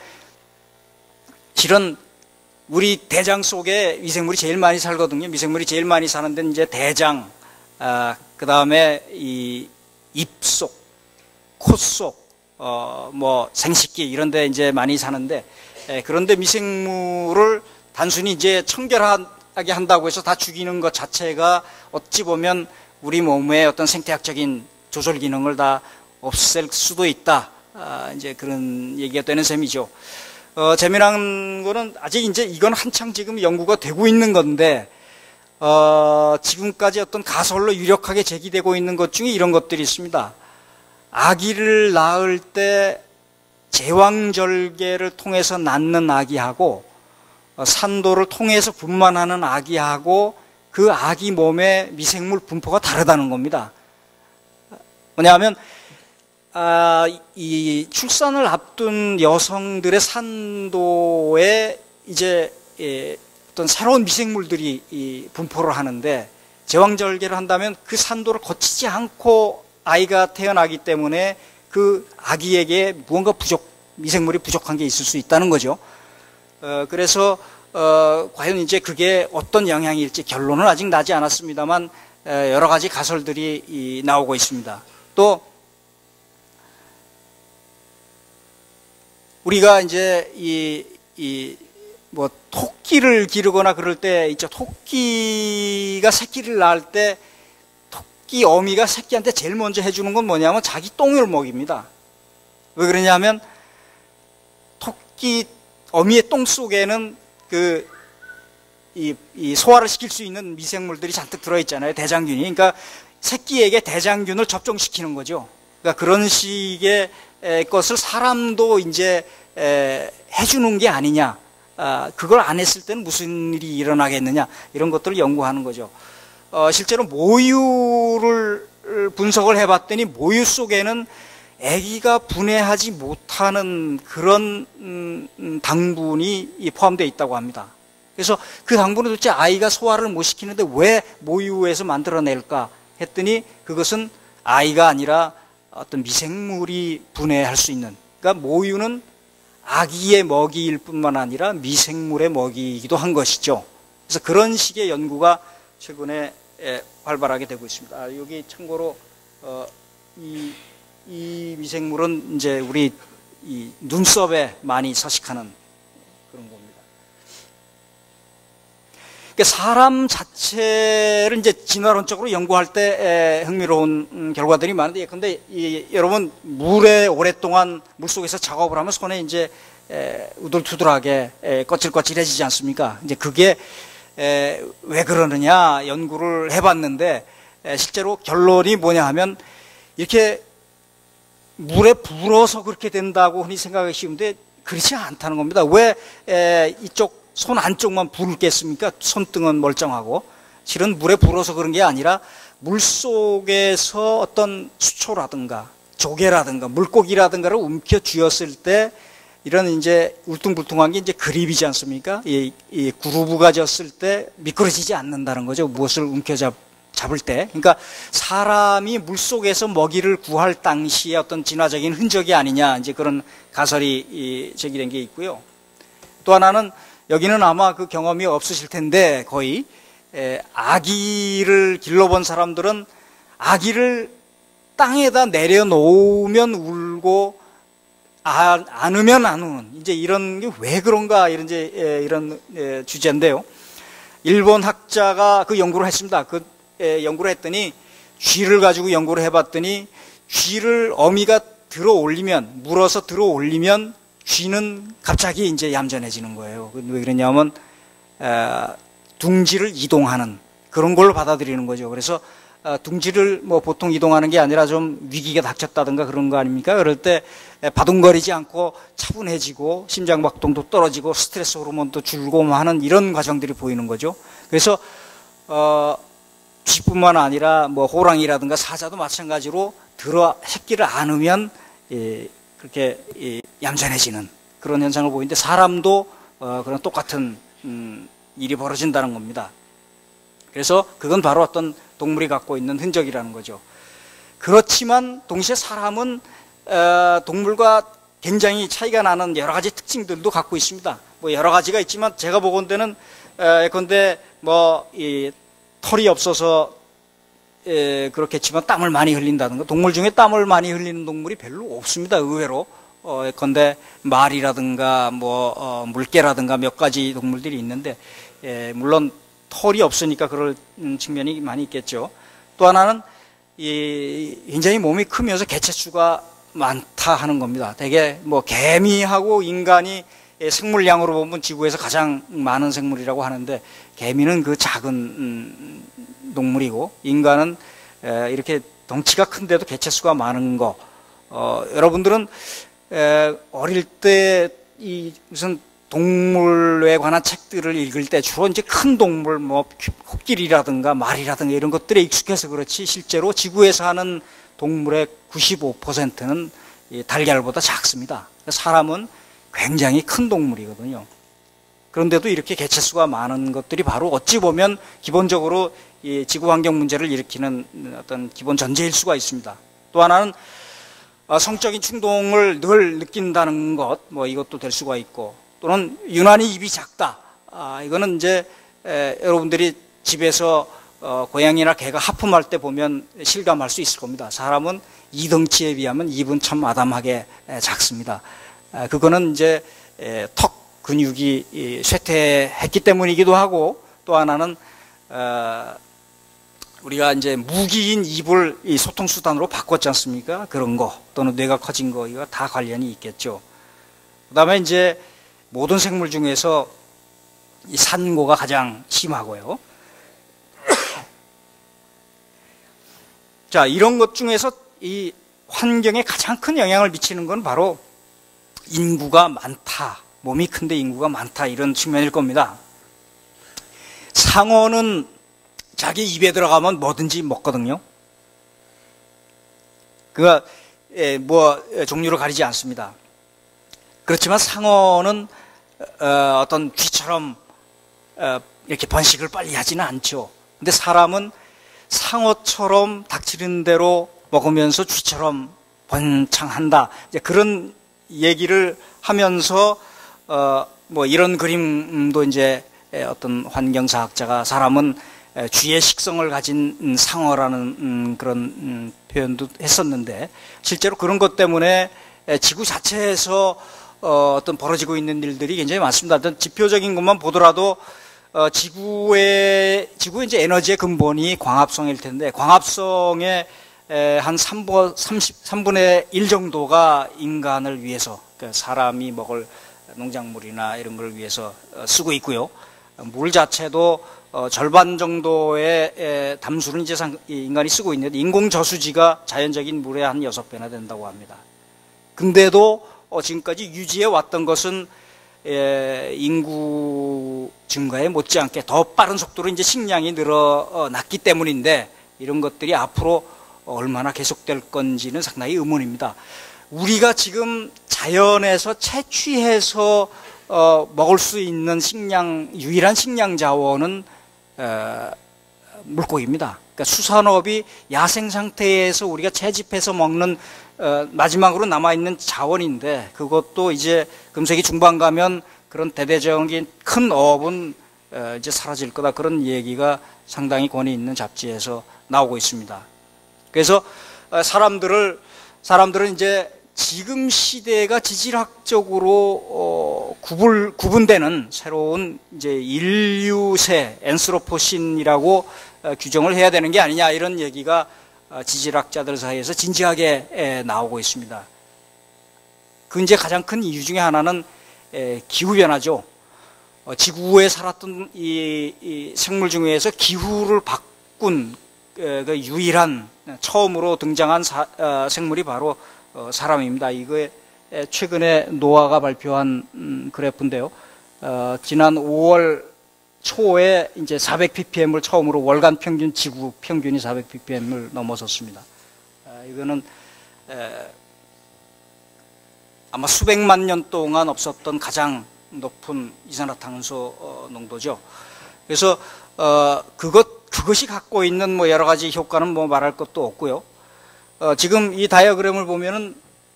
실은 우리 대장 속에 미생물이 제일 많이 살거든요. 미생물이 제일 많이 사는 데는 이제 대장, 아, 그 다음에 이 입 속, 코 속, 어, 뭐 생식기 이런 데 이제 많이 사는데, 에, 그런데 미생물을 단순히 이제 청결하게 한다고 해서 다 죽이는 것 자체가 어찌 보면 우리 몸의 어떤 생태학적인 조절 기능을 다 없앨 수도 있다. 아, 이제 그런 얘기가 되는 셈이죠. 어, 재미난 거는 아직 이제 이건 한창 지금 연구가 되고 있는 건데, 어, 지금까지 어떤 가설로 유력하게 제기되고 있는 것 중에 이런 것들이 있습니다. 아기를 낳을 때 제왕절개를 통해서 낳는 아기하고 어, 산도를 통해서 분만하는 아기하고 그 아기 몸의 미생물 분포가 다르다는 겁니다. 뭐냐면 아, 이 출산을 앞둔 여성들의 산도에 이제 예, 어떤 새로운 미생물들이 이 분포를 하는데, 제왕절개를 한다면 그 산도를 거치지 않고 아이가 태어나기 때문에 그 아기에게 무언가 부족, 미생물이 부족한 게 있을 수 있다는 거죠. 어, 그래서 어, 과연 이제 그게 어떤 영향일지 결론은 아직 나지 않았습니다만 에, 여러 가지 가설들이 이, 나오고 있습니다. 또 우리가 이제 이, 이, 뭐, 토끼를 기르거나 그럴 때, 있죠. 토끼가 새끼를 낳을 때, 토끼 어미가 새끼한테 제일 먼저 해주는 건 뭐냐면 자기 똥을 먹입니다. 왜 그러냐면, 토끼 어미의 똥 속에는 그, 이, 이 소화를 시킬 수 있는 미생물들이 잔뜩 들어있잖아요. 대장균이. 그러니까 새끼에게 대장균을 접종시키는 거죠. 그러니까 그런 식의 것을 사람도 이제 에, 해주는 게 아니냐, 아, 그걸 안 했을 때는 무슨 일이 일어나겠느냐, 이런 것들을 연구하는 거죠. 어, 실제로 모유를 분석을 해봤더니 모유 속에는 아기가 분해하지 못하는 그런 음, 당분이 포함되어 있다고 합니다. 그래서 그 당분을 도대체 아이가 소화를 못 시키는데 왜 모유에서 만들어낼까 했더니 그것은 아이가 아니라 어떤 미생물이 분해할 수 있는, 그러니까 모유는 아기의 먹이일 뿐만 아니라 미생물의 먹이이기도 한 것이죠. 그래서 그런 식의 연구가 최근에 활발하게 되고 있습니다. 아, 여기 참고로 어, 이, 이 미생물은 이제 우리 이 눈썹에 많이 서식하는 그런 겁니다. 사람 자체를 이제 진화론적으로 연구할 때 흥미로운 결과들이 많은데, 근데 이, 여러분 물에 오랫동안 물 속에서 작업을 하면 손에 이제 에, 우둘투둘하게 에, 거칠거칠해지지 않습니까? 이제 그게 에, 왜 그러느냐 연구를 해봤는데, 에, 실제로 결론이 뭐냐 하면 이렇게 물에 불어서 그렇게 된다고 흔히 생각하기 쉬운데 그렇지 않다는 겁니다. 왜 에, 이쪽 손 안쪽만 불을 깼습니까? 손등은 멀쩡하고. 실은 물에 불어서 그런 게 아니라 물 속에서 어떤 수초라든가 조개라든가 물고기라든가를 움켜 쥐었을 때 이런 이제 울퉁불퉁한 게 이제 그립이지 않습니까? 이, 이 그루브가 졌을 때 미끄러지지 않는다는 거죠. 무엇을 움켜 잡, 잡을 때. 그러니까 사람이 물 속에서 먹이를 구할 당시의 어떤 진화적인 흔적이 아니냐, 이제 그런 가설이 이, 제기된 게 있고요. 또 하나는 여기는 아마 그 경험이 없으실 텐데 거의 에, 아기를 길러본 사람들은 아기를 땅에다 내려놓으면 울고 아, 안으면 안 우는, 이제 이런 게 왜 그런가 이런 이제 에, 이런 에, 주제인데요. 일본 학자가 그 연구를 했습니다. 그 에, 연구를 했더니 쥐를 가지고 연구를 해봤더니 쥐를 어미가 들어 올리면, 물어서 들어 올리면 쥐는 갑자기 이제 얌전해지는 거예요. 왜 그러냐면 에, 둥지를 이동하는 그런 걸로 받아들이는 거죠. 그래서 어, 둥지를 뭐 보통 이동하는 게 아니라 좀 위기가 닥쳤다든가 그런 거 아닙니까? 그럴 때 에, 바둥거리지 않고 차분해지고 심장박동도 떨어지고 스트레스 호르몬도 줄고 뭐 하는 이런 과정들이 보이는 거죠. 그래서 어, 쥐뿐만 아니라 뭐 호랑이라든가 사자도 마찬가지로 들어 새끼를 안으면 예, 그렇게 예, 얌전해지는 그런 현상을 보이는데 사람도 어, 그런 똑같은 음, 일이 벌어진다는 겁니다. 그래서 그건 바로 어떤 동물이 갖고 있는 흔적이라는 거죠. 그렇지만 동시에 사람은 동물과 굉장히 차이가 나는 여러 가지 특징들도 갖고 있습니다. 뭐 여러 가지가 있지만 제가 보건대는 예컨대 뭐 이 털이 없어서 에, 그렇겠지만 땀을 많이 흘린다든가, 동물 중에 땀을 많이 흘리는 동물이 별로 없습니다. 의외로. 어, 예컨대 말이라든가 뭐 어, 물개라든가 몇 가지 동물들이 있는데, 에, 물론 털이 없으니까 그럴 측면이 많이 있겠죠. 또 하나는 이 굉장히 몸이 크면서 개체수가 많다 하는 겁니다. 대개 뭐 개미하고 인간이 생물량으로 보면 지구에서 가장 많은 생물이라고 하는데, 개미는 그 작은 동물이고 인간은 이렇게 덩치가 큰데도 개체수가 많은 거. 어, 여러분들은 어릴 때 이 무슨 동물에 관한 책들을 읽을 때 주로 이제 큰 동물, 뭐 코끼리라든가 말이라든가 이런 것들에 익숙해서 그렇지, 실제로 지구에 사는 동물의 구십오 퍼센트는 달걀보다 작습니다. 사람은 굉장히 큰 동물이거든요. 그런데도 이렇게 개체수가 많은 것들이 바로 어찌 보면 기본적으로 이 지구 환경 문제를 일으키는 어떤 기본 전제일 수가 있습니다. 또 하나는 성적인 충동을 늘 느낀다는 것, 뭐 이것도 될 수가 있고, 또는 유난히 입이 작다. 아, 이거는 이제 에, 여러분들이 집에서 어, 고양이나 개가 하품할 때 보면 실감할 수 있을 겁니다. 사람은 이 덩치에 비하면 입은 참 아담하게 에, 작습니다. 아, 그거는 이제 에, 턱 근육이 이, 쇠퇴했기 때문이기도 하고, 또 하나는 어, 우리가 이제 무기인 입을 이 소통수단으로 바꿨지 않습니까? 그런 거, 또는 뇌가 커진 거, 이거 다 관련이 있겠죠. 그 다음에 이제 모든 생물 중에서 이 산고가 가장 심하고요. 자, 이런 것 중에서 이 환경에 가장 큰 영향을 미치는 건 바로 인구가 많다, 몸이 큰데 인구가 많다, 이런 측면일 겁니다. 상어는 자기 입에 들어가면 뭐든지 먹거든요. 그가 뭐 종류를 가리지 않습니다. 그렇지만 상어는 어, 어떤 쥐처럼 어, 이렇게 번식을 빨리 하지는 않죠. 근데 사람은 상어처럼 닥치는 대로 먹으면서 쥐처럼 번창한다, 이제 그런 얘기를 하면서 어, 뭐 이런 그림도 이제 어떤 환경사학자가 사람은 쥐의 식성을 가진 상어라는 그런 표현도 했었는데, 실제로 그런 것 때문에 지구 자체에서 어떤 벌어지고 있는 일들이 굉장히 많습니다. 어떤 지표적인 것만 보더라도 지구의 지구의 이제 에너지의 근본이 광합성일 텐데, 광합성의 한 삼분의 일 정도가 인간을 위해서, 사람이 먹을 농작물이나 이런 걸 위해서 쓰고 있고요. 물 자체도 어, 절반 정도의 에, 담수는 이제 상, 인간이 쓰고 있는데, 인공 저수지가 자연적인 물의 한 여섯 배나 된다고 합니다. 근데도 어, 지금까지 유지해 왔던 것은 에, 인구 증가에 못지않게 더 빠른 속도로 이제 식량이 늘어났기 때문인데, 이런 것들이 앞으로 얼마나 계속될 건지는 상당히 의문입니다. 우리가 지금 자연에서 채취해서 어, 먹을 수 있는 식량, 유일한 식량 자원은 어, 물고기입니다. 그러니까 수산업이 야생 상태에서 우리가 채집해서 먹는 어, 마지막으로 남아있는 자원인데, 그것도 이제 금세기 중반 가면 그런 대대적인 큰 어업은 어, 이제 사라질 거다, 그런 얘기가 상당히 권위 있는 잡지에서 나오고 있습니다. 그래서 어, 사람들을 사람들은 이제 지금 시대가 지질학적으로 어, 구분, 구분되는 새로운 이제 인류세, 앤스로포신이라고 어, 규정을 해야 되는 게 아니냐, 이런 얘기가 어, 지질학자들 사이에서 진지하게 에, 나오고 있습니다. 그 이제 가장 큰 이유 중에 하나는 에, 기후변화죠. 어, 지구에 살았던 이, 이 생물 중에서 기후를 바꾼 에, 그 유일한 처음으로 등장한 사, 어, 생물이 바로 어, 사람입니다. 이거에 최근에 노아가 발표한 음, 그래프인데요. 어, 지난 오월 초에 이제 사백 피피엠을 처음으로 월간 평균 지구 평균이 사백 피피엠을 넘어섰습니다. 어, 이거는 에, 아마 수백만 년 동안 없었던 가장 높은 이산화탄소 어, 농도죠. 그래서 어, 그것 그것이 갖고 있는 뭐 여러 가지 효과는 뭐 말할 것도 없고요. 어, 지금 이 다이어그램을 보면은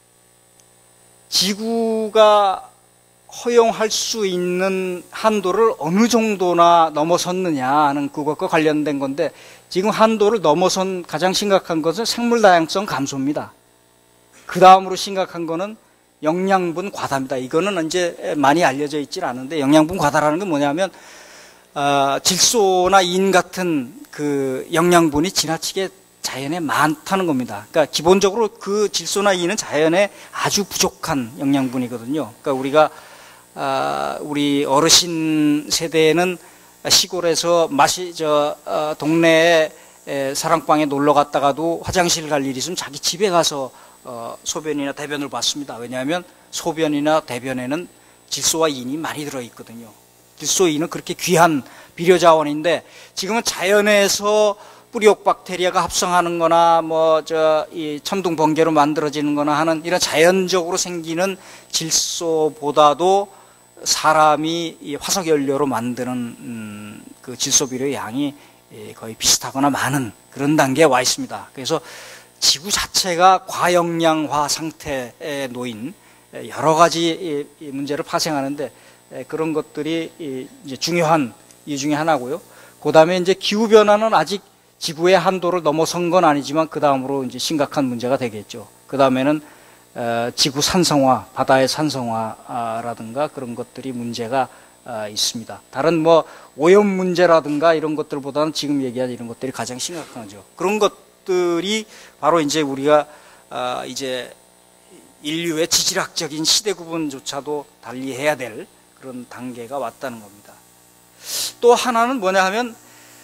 지구가 허용할 수 있는 한도를 어느 정도나 넘어섰느냐 하는 그것과 관련된 건데, 지금 한도를 넘어선 가장 심각한 것은 생물 다양성 감소입니다. 그 다음으로 심각한 거는 영양분 과다입니다. 이거는 이제 많이 알려져 있질 않은데, 영양분 과다라는 게 뭐냐면 어, 질소나 인 같은 그 영양분이 지나치게 자연에 많다는 겁니다. 그러니까 기본적으로 그 질소나 인은 자연에 아주 부족한 영양분이거든요. 그러니까 우리가 아, 우리 어르신 세대에는 시골에서 마시 저 어, 동네에 에, 사랑방에 놀러 갔다가도 화장실 갈 일이 있으면 자기 집에 가서 어, 소변이나 대변을 봤습니다. 왜냐하면 소변이나 대변에는 질소와 인이 많이 들어 있거든요. 질소, 인은 그렇게 귀한 비료 자원인데, 지금은 자연에서 뿌리옥 박테리아가 합성하는 거나 뭐 저 이 천둥 번개로 만들어지는 거나 하는 이런 자연적으로 생기는 질소보다도 사람이 이 화석 연료로 만드는 음, 그 질소 비료의 양이 거의 비슷하거나 많은 그런 단계에 와 있습니다. 그래서 지구 자체가 과영양화 상태에 놓인 여러 가지 문제를 파생하는데, 그런 것들이 이제 중요한 이유 중에 하나고요. 그 다음에 이제 기후 변화는 아직 지구의 한도를 넘어선 건 아니지만 그 다음으로 이제 심각한 문제가 되겠죠. 그 다음에는 지구 산성화, 바다의 산성화라든가 그런 것들이 문제가 있습니다. 다른 뭐 오염 문제라든가 이런 것들보다는 지금 얘기한 이런 것들이 가장 심각하죠. 그런 것들이 바로 이제 우리가 이제 인류의 지질학적인 시대 구분조차도 달리해야 될 그런 단계가 왔다는 겁니다. 또 하나는 뭐냐 하면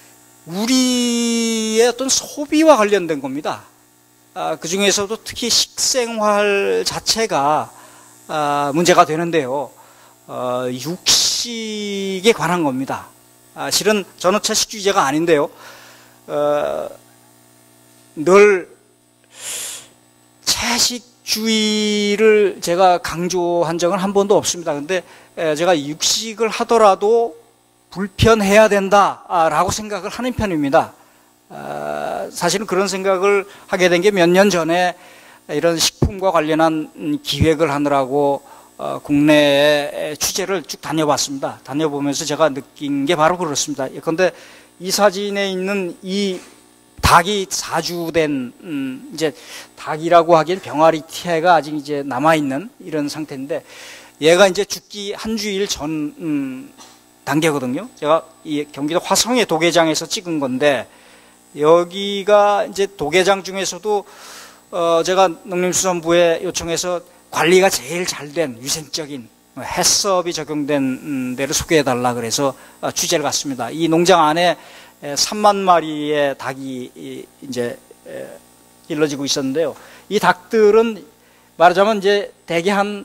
우리의 어떤 소비와 관련된 겁니다. 아, 그 중에서도 특히 식생활 자체가 아, 문제가 되는데요. 어, 육식에 관한 겁니다. 아, 실은 저는 채식주의자가 아닌데요. 어, 늘 채식주의를 제가 강조한 적은 한 번도 없습니다. 근데 제가 육식을 하더라도 불편해야 된다라고 생각을 하는 편입니다. 사실은 그런 생각을 하게 된 게 몇 년 전에 이런 식품과 관련한 기획을 하느라고 국내에 취재를 쭉 다녀봤습니다. 다녀보면서 제가 느낀 게 바로 그렇습니다. 그런데 이 사진에 있는 이 닭이 사주된 음 이제 닭이라고 하기엔 병아리 태가 아직 이제 남아 있는 이런 상태인데, 얘가 이제 죽기 한 주일 전 음, 단계거든요. 제가 이 경기도 화성의 도계장에서 찍은 건데, 여기가 이제 도계장 중에서도 어 제가 농림수산부에 요청해서 관리가 제일 잘 된 위생적인 해썹이 적용된 데를 소개해 달라 그래서 취재를 갔습니다. 이 농장 안에 삼만 마리의 닭이 이제 길러지고 있었는데요. 이 닭들은 말하자면 이제 대개 한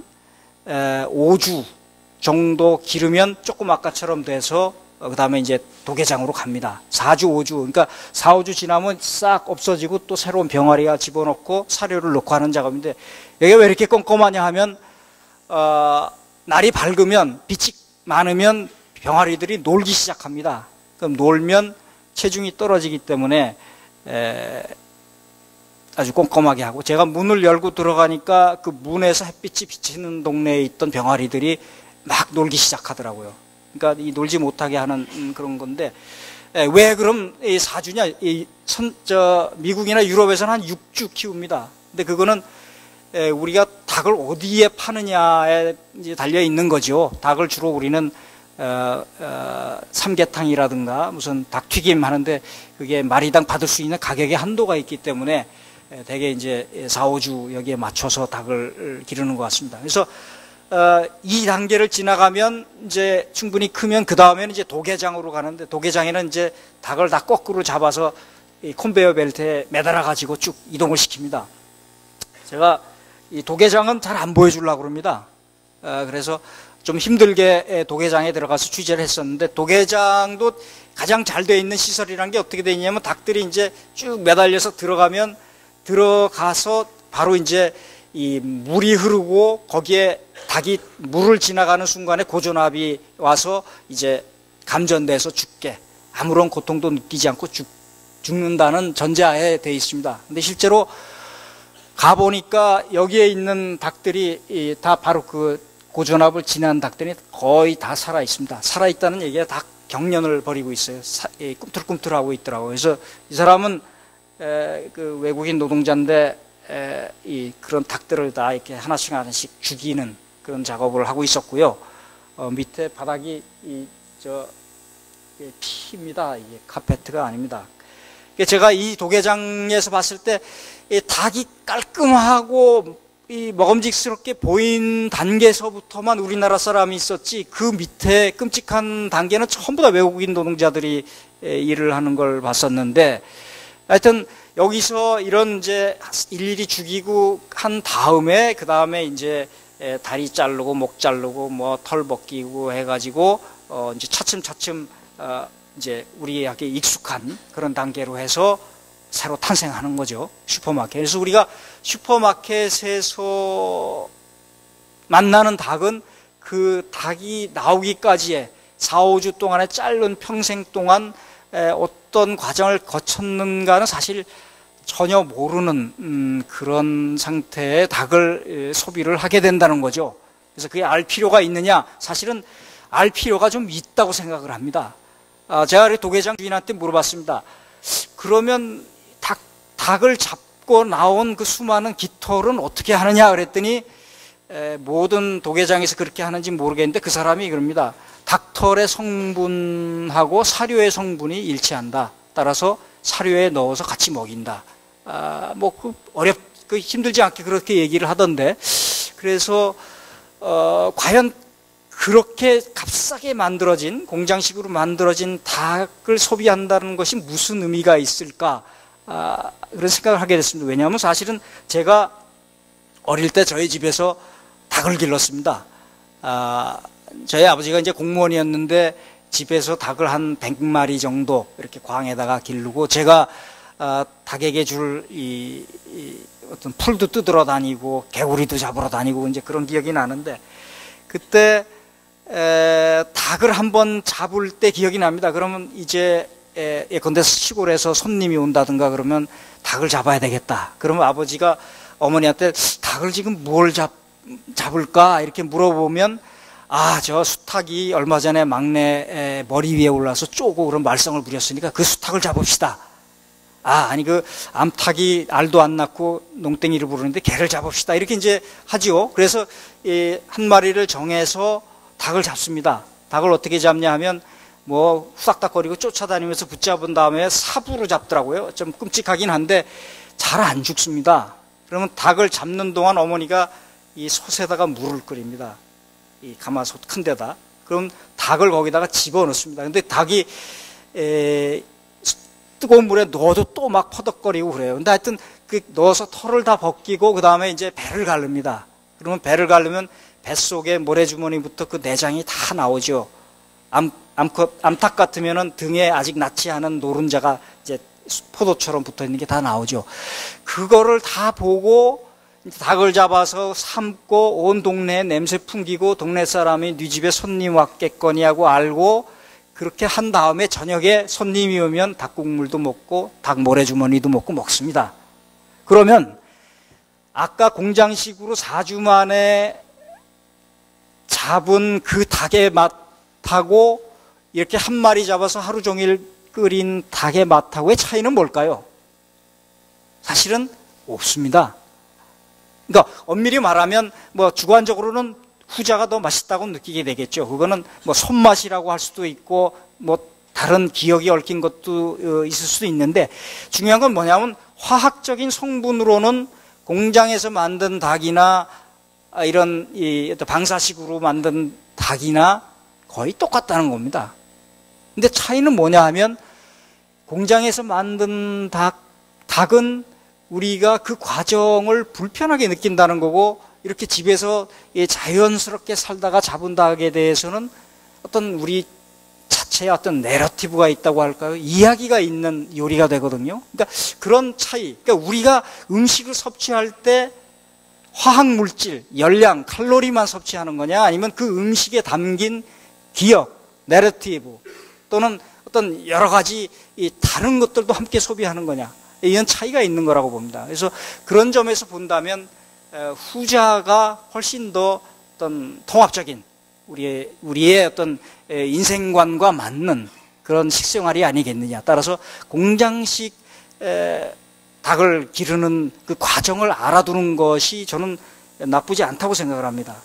오 주 정도 기르면 조금 아까처럼 돼서 그 다음에 이제 도계장으로 갑니다. 사 주, 오 주. 그러니까 사, 오 주 지나면 싹 없어지고 또 새로운 병아리가 집어넣고 사료를 넣고 하는 작업인데, 여기가 왜 이렇게 꼼꼼하냐 하면, 어, 날이 밝으면, 빛이 많으면 병아리들이 놀기 시작합니다. 그럼 놀면 체중이 떨어지기 때문에 에, 아주 꼼꼼하게 하고, 제가 문을 열고 들어가니까 그 문에서 햇빛이 비치는 동네에 있던 병아리들이 막 놀기 시작하더라고요. 그러니까 이 놀지 못하게 하는 그런 건데, 에, 왜 그럼 이 사주냐? 이 선, 저 미국이나 유럽에서는 한 육 주 키웁니다. 근데 그거는 에, 우리가 닭을 어디에 파느냐에 이제 달려 있는 거죠. 닭을 주로 우리는 어, 어, 삼계탕이라든가 무슨 닭튀김 하는데, 그게 마리당 받을 수 있는 가격의 한도가 있기 때문에 에, 대개 이제 사, 오 주 여기에 맞춰서 닭을 기르는 것 같습니다. 그래서 어, 이 단계를 지나가면 이제 충분히 크면 그 다음에는 이제 도계장으로 가는데, 도계장에는 이제 닭을 다 거꾸로 잡아서 이 컨베이어 벨트에 매달아 가지고 쭉 이동을 시킵니다. 제가 이 도계장은 잘 안 보여주려고 그럽니다. 어, 그래서 좀 힘들게 도계장에 들어가서 취재를 했었는데, 도계장도 가장 잘 되어 있는 시설이라는 게 어떻게 되어 있냐면, 닭들이 이제 쭉 매달려서 들어가면 들어가서 바로 이제 이 물이 흐르고 거기에 닭이 물을 지나가는 순간에 고전압이 와서 이제 감전돼서 죽게 아무런 고통도 느끼지 않고 죽, 죽는다는 전제하에 되어 있습니다. 근데 실제로 가보니까 여기에 있는 닭들이 다 바로 그 고전압을 지난 닭들이 거의 다 살아 있습니다. 살아 있다는 얘기가 다 경련을 벌이고 있어요. 사, 예, 꿈틀꿈틀하고 있더라고요. 그래서 이 사람은 에, 그 외국인 노동자인데 에, 이 그런 닭들을 다 이렇게 하나씩 하나씩 죽이는 그런 작업을 하고 있었고요. 어, 밑에 바닥이 이 저 피입니다. 이게 카페트가 아닙니다. 제가 이 도계장에서 봤을 때 이 닭이 깔끔하고 이 먹음직스럽게 보인 단계에서부터만 우리나라 사람이 있었지, 그 밑에 끔찍한 단계는 전부 다 외국인 노동자들이 일을 하는 걸 봤었는데, 하여튼 여기서 이런 이제 일일이 죽이고 한 다음에 그 다음에 이제 다리 자르고 목 자르고 뭐 털 벗기고 해가지고 어 이제 차츰차츰 어 이제 우리에게 익숙한 그런 단계로 해서 새로 탄생하는 거죠. 슈퍼마켓. 그래서 우리가 슈퍼마켓에서 만나는 닭은 그 닭이 나오기까지의 사, 오 주 동안의 짧은 평생 동안 어떤 과정을 거쳤는가는 사실 전혀 모르는 음 그런 상태의 닭을 소비를 하게 된다는 거죠. 그래서 그게 알 필요가 있느냐? 사실은 알 필요가 좀 있다고 생각을 합니다. 아, 제가 도계장 주인한테 물어봤습니다. 그러면 닭, 닭을 잡고 나온 그 수많은 깃털은 어떻게 하느냐 그랬더니 에, 모든 도계장에서 그렇게 하는지 모르겠는데 그 사람이 그럽니다. 닭털의 성분하고 사료의 성분이 일치한다. 따라서 사료에 넣어서 같이 먹인다. 아, 뭐 그 어렵, 그 힘들지 않게 그렇게 얘기를 하던데, 그래서 어, 과연 그렇게 값싸게 만들어진, 공장식으로 만들어진 닭을 소비한다는 것이 무슨 의미가 있을까? 아, 그런 생각을 하게 됐습니다. 왜냐하면 사실은 제가 어릴 때 저희 집에서 닭을 길렀습니다. 아, 저희 아버지가 이제 공무원이었는데 집에서 닭을 한 백 마리 정도 이렇게 광에다가 기르고, 제가 아, 닭에게 줄 이, 이 어떤 풀도 뜯으러 다니고 개구리도 잡으러 다니고 이제 그런 기억이 나는데, 그때 에, 닭을 한번 잡을 때 기억이 납니다. 그러면 이제 에, 예컨대 시골에서 손님이 온다든가 그러면 닭을 잡아야 되겠다. 그러면 아버지가 어머니한테 닭을 지금 뭘 잡, 잡을까 이렇게 물어보면, 아, 저 수탉이 얼마 전에 막내 머리 위에 올라서 쪼고 그런 말썽을 부렸으니까 그 수탉을 잡읍시다. 아, 아니 그 암탉이 알도 안 낳고 농땡이를 부르는데 개를 잡읍시다. 이렇게 이제 하지요. 그래서 이 한 마리를 정해서 닭을 잡습니다. 닭을 어떻게 잡냐 하면 뭐 후닥닥거리고 쫓아다니면서 붙잡은 다음에 삽으로 잡더라고요. 좀 끔찍하긴 한데 잘 안 죽습니다. 그러면 닭을 잡는 동안 어머니가 이 솥에다가 물을 끓입니다. 이 가마솥 큰 데다. 그럼 닭을 거기다가 집어넣습니다. 근데 닭이 에, 뜨거운 물에 넣어도 또 막 퍼덕거리고 그래요. 근데 하여튼 그 넣어서 털을 다 벗기고 그 다음에 이제 배를 가릅니다. 그러면 배를 가르면 뱃속에 모래주머니부터 그 내장이 다 나오죠. 암, 암컷, 암탉 같으면은 등에 아직 낳지 않은 노른자가 이제 포도처럼 붙어 있는 게 다 나오죠. 그거를 다 보고 닭을 잡아서 삶고 온 동네에 냄새 풍기고 동네 사람이 네 집에 손님 왔겠거니 하고 알고, 그렇게 한 다음에 저녁에 손님이 오면 닭국물도 먹고 닭 모래주머니도 먹고 먹습니다. 그러면 아까 공장식으로 사 주 만에 잡은 그 닭의 맛하고 이렇게 한 마리 잡아서 하루 종일 끓인 닭의 맛하고의 차이는 뭘까요? 사실은 없습니다. 그러니까 엄밀히 말하면 뭐 주관적으로는 후자가 더 맛있다고 느끼게 되겠죠. 그거는 뭐 손맛이라고 할 수도 있고 뭐 다른 기억이 얽힌 것도 있을 수도 있는데, 중요한 건 뭐냐면 화학적인 성분으로는 공장에서 만든 닭이나 이런 이 방사식으로 만든 닭이나 거의 똑같다는 겁니다. 근데 차이는 뭐냐 하면 공장에서 만든 닭, 닭은 우리가 그 과정을 불편하게 느낀다는 거고, 이렇게 집에서 자연스럽게 살다가 잡은 닭에 대해서는 어떤 우리 자체의 어떤 내러티브가 있다고 할까요? 이야기가 있는 요리가 되거든요. 그러니까 그런 차이, 그러니까 우리가 음식을 섭취할 때 화학물질, 열량, 칼로리만 섭취하는 거냐, 아니면 그 음식에 담긴 기억, 내러티브 또는 어떤 여러 가지 이 다른 것들도 함께 소비하는 거냐, 이런 차이가 있는 거라고 봅니다. 그래서 그런 점에서 본다면 후자가 훨씬 더 어떤 통합적인 우리의 우리의 어떤 인생관과 맞는 그런 식생활이 아니겠느냐. 따라서 공장식 닭을 기르는 그 과정을 알아두는 것이 저는 나쁘지 않다고 생각을 합니다.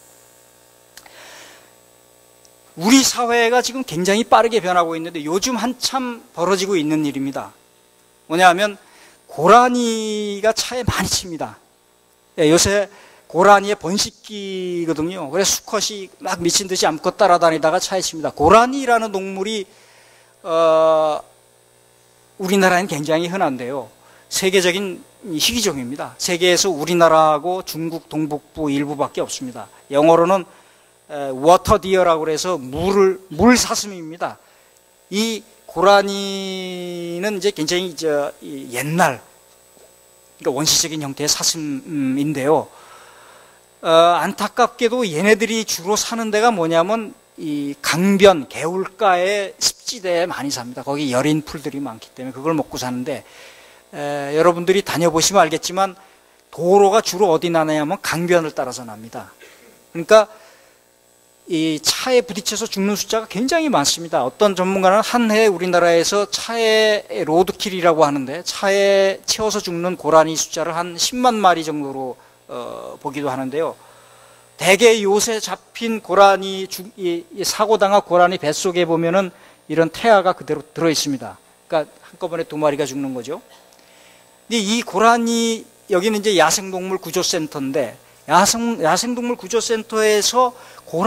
우리 사회가 지금 굉장히 빠르게 변하고 있는데 요즘 한참 벌어지고 있는 일입니다. 뭐냐 하면 고라니가 차에 많이 칩니다. 요새 고라니의 번식기거든요. 그래서 수컷이 막 미친 듯이 암컷 따라다니다가 차에 칩니다. 고라니라는 동물이 어, 우리나라에는 굉장히 흔한데요. 세계적인 희귀종입니다. 세계에서 우리나라하고 중국 동북부 일부밖에 없습니다. 영어로는 워터 디어라고 해서 물을 물 사슴입니다. 이 고라니는 이제 굉장히 저 옛날, 그러니까 원시적인 형태의 사슴인데요. 어, 안타깝게도 얘네들이 주로 사는 데가 뭐냐면 이 강변, 개울가의 습지대에 많이 삽니다. 거기 여린 풀들이 많기 때문에 그걸 먹고 사는데, 에, 여러분들이 다녀보시면 알겠지만 도로가 주로 어디 나냐면 강변을 따라서 납니다. 그러니까 이 차에 부딪혀서 죽는 숫자가 굉장히 많습니다. 어떤 전문가는 한 해 우리나라에서 차에 로드킬이라고 하는데 차에 채워서 죽는 고라니 숫자를 한 십만 마리 정도로 어, 보기도 하는데요. 대개 요새 잡힌 고라니 주, 이, 이 사고당한 고라니 뱃속에 보면은 이런 태아가 그대로 들어 있습니다. 그러니까 한꺼번에 두 마리가 죽는 거죠. 근데 이 고라니, 여기는 이제 야생동물 구조센터인데 야생, 야생동물 구조센터에서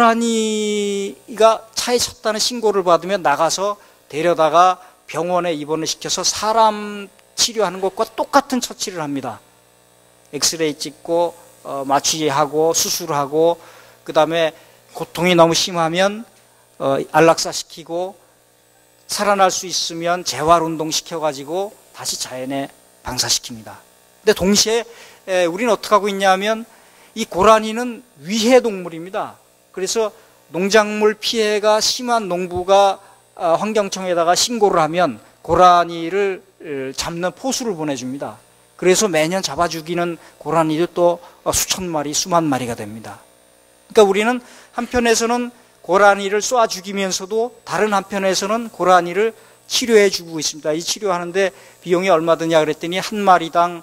고라니가 차에 쳤다는 신고를 받으면 나가서 데려다가 병원에 입원을 시켜서 사람 치료하는 것과 똑같은 처치를 합니다. 엑스레이 찍고 어, 마취하고 수술하고 그 다음에 고통이 너무 심하면 어, 안락사시키고 살아날 수 있으면 재활운동 시켜가지고 다시 자연에 방사시킵니다. 근데 동시에 에, 우리는 어떻게 하고 있냐면 이 고라니는 위해동물입니다. 그래서 농작물 피해가 심한 농부가 어, 환경청에다가 신고를 하면 고라니를 어, 잡는 포수를 보내줍니다. 그래서 매년 잡아 죽이는 고라니도 또 수천 마리, 수만 마리가 됩니다. 그러니까 우리는 한편에서는 고라니를 쏴 죽이면서도 다른 한편에서는 고라니를 치료해 주고 있습니다. 이 치료하는데 비용이 얼마 드냐 그랬더니 한 마리당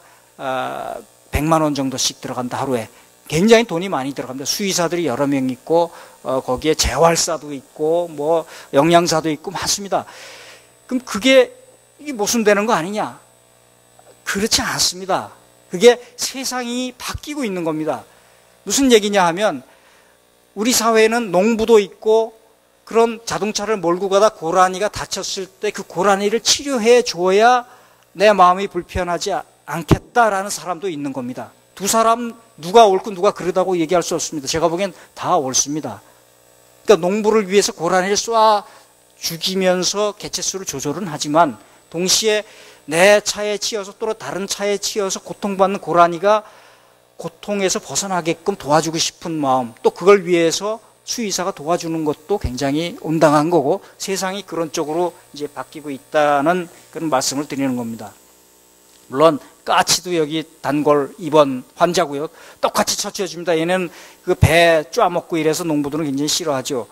백만 원 정도씩 들어간다, 하루에. 굉장히 돈이 많이 들어갑니다. 수의사들이 여러 명 있고 어, 거기에 재활사도 있고 뭐 영양사도 있고 많습니다. 그럼 그게 이게 모순되는 거 아니냐? 그렇지 않습니다. 그게 세상이 바뀌고 있는 겁니다. 무슨 얘기냐 하면 우리 사회에는 농부도 있고 그런 자동차를 몰고 가다 고라니가 다쳤을 때 그 고라니를 치료해 줘야 내 마음이 불편하지 않겠다라는 사람도 있는 겁니다. 두 사람 누가 옳고 누가 그르다고 얘기할 수 없습니다. 제가 보기엔 다 옳습니다. 그러니까 농부를 위해서 고라니를 쏴 죽이면서 개체수를 조절은 하지만 동시에 내 차에 치여서 또 다른 차에 치여서 고통받는 고라니가 고통에서 벗어나게끔 도와주고 싶은 마음, 또 그걸 위해서 수의사가 도와주는 것도 굉장히 온당한 거고 세상이 그런 쪽으로 이제 바뀌고 있다는 그런 말씀을 드리는 겁니다. 물론 까치도 여기 단골 입원 환자고요. 똑같이 처치해 줍니다. 얘는 그 배 쪼아먹고 이래서 농부들은 굉장히 싫어하죠.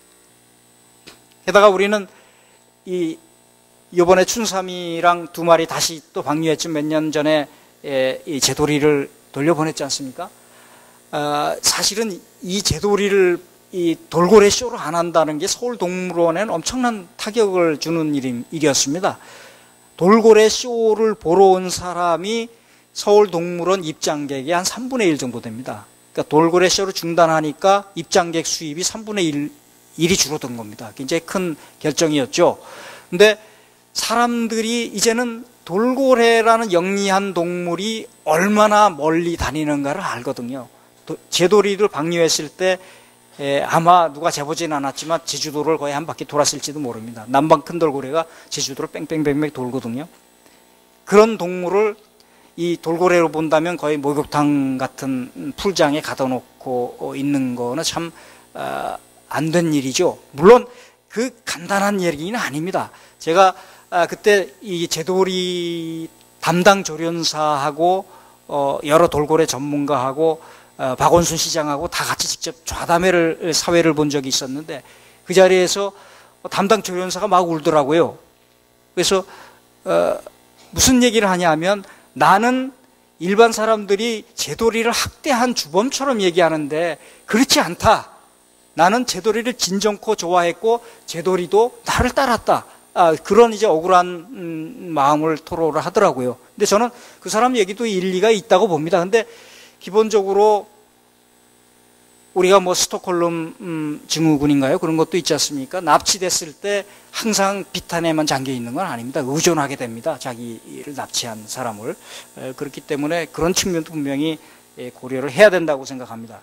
게다가 우리는 이 이번에 춘삼이랑 두 마리 다시 또 방류했죠. 몇 년 전에 이 제도리를 돌려보냈지 않습니까? 어, 사실은 이 제도리를 이 돌고래 쇼를 안 한다는 게 서울동물원에는 엄청난 타격을 주는 일, 일이었습니다. 돌고래 쇼를 보러 온 사람이 서울동물원 입장객의 한 삼분의 일 정도 됩니다. 그러니까 돌고래 쇼를 중단하니까 입장객 수입이 삼분의 일, 일이 줄어든 겁니다. 굉장히 큰 결정이었죠. 근데 사람들이 이제는 돌고래라는 영리한 동물이 얼마나 멀리 다니는가를 알거든요. 제도리를 방류했을 때 에, 아마 누가 재보지는 않았지만 제주도를 거의 한 바퀴 돌았을지도 모릅니다. 남방 큰 돌고래가 제주도를 뺑뺑뺑뺑 돌거든요. 그런 동물을 이 돌고래로 본다면 거의 목욕탕 같은 풀장에 가둬 놓고 있는 거는 참 안 된 일이죠. 물론 그 간단한 얘기는 아닙니다. 제가 아, 그때 이 제도리 담당 조련사하고 어, 여러 돌고래 전문가하고 어, 박원순 시장하고 다 같이 직접 좌담회를 사회를 본 적이 있었는데 그 자리에서 담당 조련사가 막 울더라고요. 그래서 어, 무슨 얘기를 하냐면 나는 일반 사람들이 제도리를 학대한 주범처럼 얘기하는데 그렇지 않다. 나는 제도리를 진정코 좋아했고 제도리도 나를 따랐다. 아, 그런 이제 억울한 음, 마음을 토로를 하더라고요. 근데 저는 그 사람 얘기도 일리가 있다고 봅니다. 근데 기본적으로 우리가 뭐 스톡홀름 음, 증후군인가요? 그런 것도 있지 않습니까? 납치됐을 때 항상 비탄에만 잠겨 있는 건 아닙니다. 의존하게 됩니다. 자기를 납치한 사람을. 에, 그렇기 때문에 그런 측면도 분명히 예, 고려를 해야 된다고 생각합니다.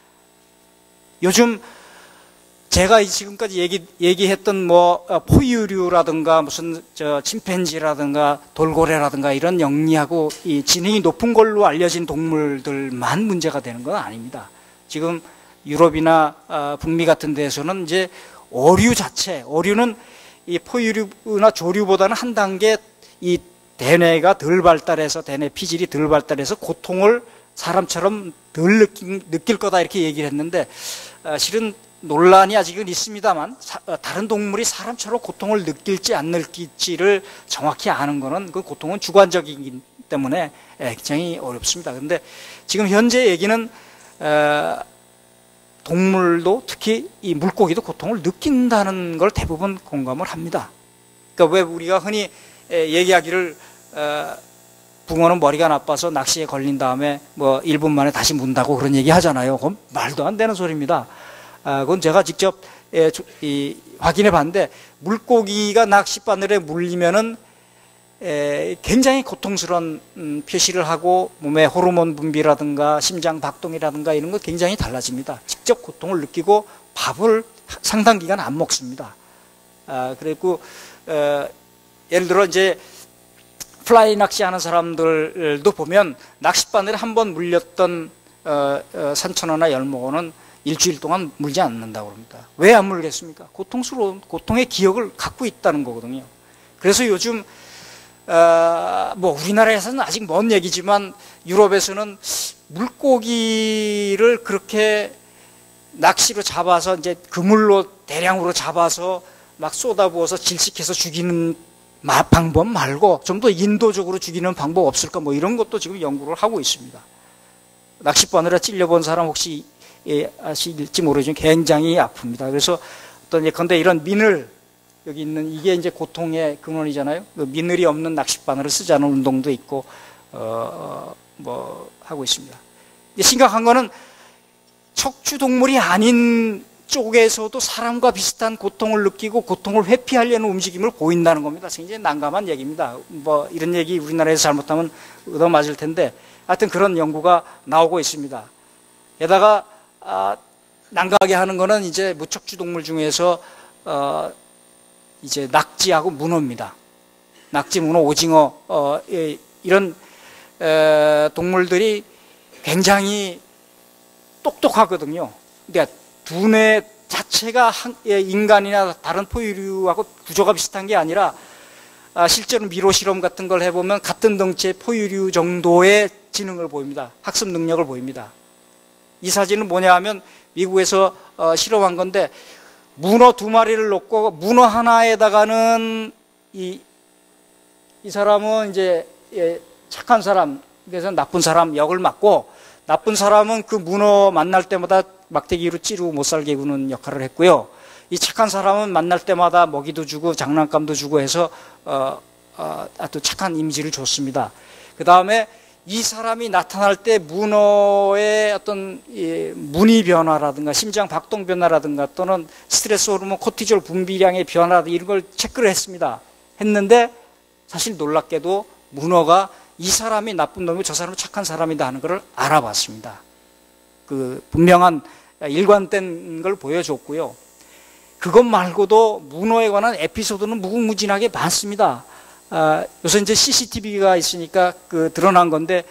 요즘 제가 지금까지 얘기, 얘기했던 뭐 포유류라든가 무슨 저 침팬지라든가 돌고래라든가 이런 영리하고 이 지능이 높은 걸로 알려진 동물들만 문제가 되는 건 아닙니다. 지금 유럽이나 어, 북미 같은 데에서는 이제 어류 자체, 어류는 이 포유류나 조류보다는 한 단계 이 대뇌가 덜 발달해서 대뇌 피질이 덜 발달해서 고통을 사람처럼 덜 느끼, 느낄 거다 이렇게 얘기를 했는데 어, 실은 논란이 아직은 있습니다만 사, 다른 동물이 사람처럼 고통을 느낄지 안 느낄지를 정확히 아는 거는 그 고통은 주관적이기 때문에 굉장히 어렵습니다. 그런데 지금 현재 얘기는 에, 동물도 특히 이 물고기도 고통을 느낀다는 걸 대부분 공감을 합니다. 그러니까 왜 우리가 흔히 에, 얘기하기를 에, 붕어는 머리가 나빠서 낚시에 걸린 다음에 뭐 일 분 만에 다시 문다고 그런 얘기 하잖아요. 그건 말도 안 되는 소리입니다. 아, 그건 제가 직접 예, 이, 확인해 봤는데 물고기가 낚싯바늘에 물리면은 에, 굉장히 고통스러운 음, 표시를 하고 몸의 호르몬 분비라든가 심장 박동이라든가 이런 거 굉장히 달라집니다. 직접 고통을 느끼고 밥을 상당 기간 안 먹습니다. 아, 그리고 어, 예를 들어 이제 플라이 낚시하는 사람들도 보면 낚싯바늘에 한 번 물렸던 어, 어, 산천어나 열목어는 일주일 동안 물지 않는다고 합니다. 왜 안 물겠습니까? 고통스러운, 고통의 기억을 갖고 있다는 거거든요. 그래서 요즘, 어, 뭐, 우리나라에서는 아직 먼 얘기지만, 유럽에서는 물고기를 그렇게 낚시로 잡아서, 이제 그물로 대량으로 잡아서 막 쏟아부어서 질식해서 죽이는 방법 말고, 좀 더 인도적으로 죽이는 방법 없을까? 뭐 이런 것도 지금 연구를 하고 있습니다. 낚싯바늘에 찔려본 사람 혹시 예, 아실지 모르지만 굉장히 아픕니다. 그래서 어떤 예컨대 이런 미늘 여기 있는 이게 이제 고통의 근원이잖아요. 그 미늘이 없는 낚싯바늘을 쓰자는 운동도 있고 어, 뭐 하고 있습니다. 심각한 거는 척추 동물이 아닌 쪽에서도 사람과 비슷한 고통을 느끼고 고통을 회피하려는 움직임을 보인다는 겁니다. 굉장히 난감한 얘기입니다. 뭐 이런 얘기 우리나라에서 잘못하면 얻어맞을 텐데 하여튼 그런 연구가 나오고 있습니다. 게다가 아, 난감하게 하는 거는 이제 무척추 동물 중에서 어, 이제 낙지하고 문어입니다. 낙지, 문어, 오징어 어, 예, 이런 에, 동물들이 굉장히 똑똑하거든요. 그러니까 두뇌 자체가 한, 예, 인간이나 다른 포유류하고 구조가 비슷한 게 아니라 아, 실제로 미로 실험 같은 걸 해보면 같은 덩치의 포유류 정도의 지능을 보입니다. 학습 능력을 보입니다. 이 사진은 뭐냐 하면 미국에서 어, 실험한 건데 문어 두 마리를 놓고 문어 하나에다가는 이, 이 사람은 이제 예, 착한 사람, 그래서 나쁜 사람 역을 맡고 나쁜 사람은 그 문어 만날 때마다 막대기로 찌르고 못 살게 구는 역할을 했고요. 이 착한 사람은 만날 때마다 먹이도 주고 장난감도 주고 해서 어, 어, 아주 착한 이미지를 줬습니다. 그 다음에 이 사람이 나타날 때 문어의 어떤 문의 변화라든가 심장 박동 변화라든가 또는 스트레스 호르몬 코티졸 분비량의 변화라든가 이런 걸 체크를 했습니다. 했는데 사실 놀랍게도 문어가 이 사람이 나쁜 놈이고 저 사람은 착한 사람이다 하는 걸 알아봤습니다. 그 분명한 일관된 걸 보여줬고요. 그것 말고도 문어에 관한 에피소드는 무궁무진하게 많습니다. 아, 요새 이제 씨씨티비가 있으니까 그 드러난 건데,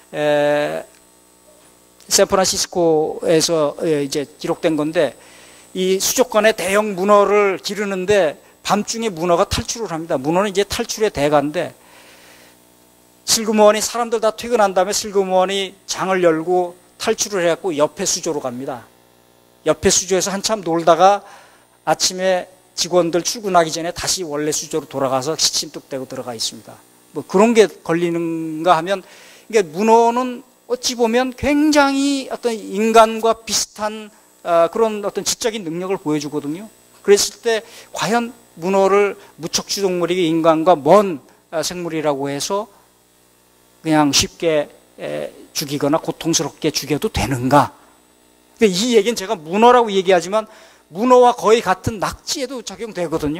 에, 샌프란시스코에서 이제 기록된 건데, 이 수족관에 대형 문어를 기르는데 밤중에 문어가 탈출을 합니다. 문어는 이제 탈출의 대가인데 슬그머니 사람들 다 퇴근한 다음에 슬그머니 장을 열고 탈출을 해갖고 옆에 수조로 갑니다. 옆에 수조에서 한참 놀다가 아침에 직원들 출근하기 전에 다시 원래 수조로 돌아가서 시침뚝대고 들어가 있습니다. 뭐 그런 게 걸리는가 하면, 이게 문어는 어찌 보면 굉장히 어떤 인간과 비슷한 어, 그런 어떤 지적인 능력을 보여주거든요. 그랬을 때 과연 문어를 무척추 동물이 인간과 먼 생물이라고 해서 그냥 쉽게 죽이거나 고통스럽게 죽여도 되는가? 이 얘기는 제가 문어라고 얘기하지만 문어와 거의 같은 낙지에도 적용되거든요.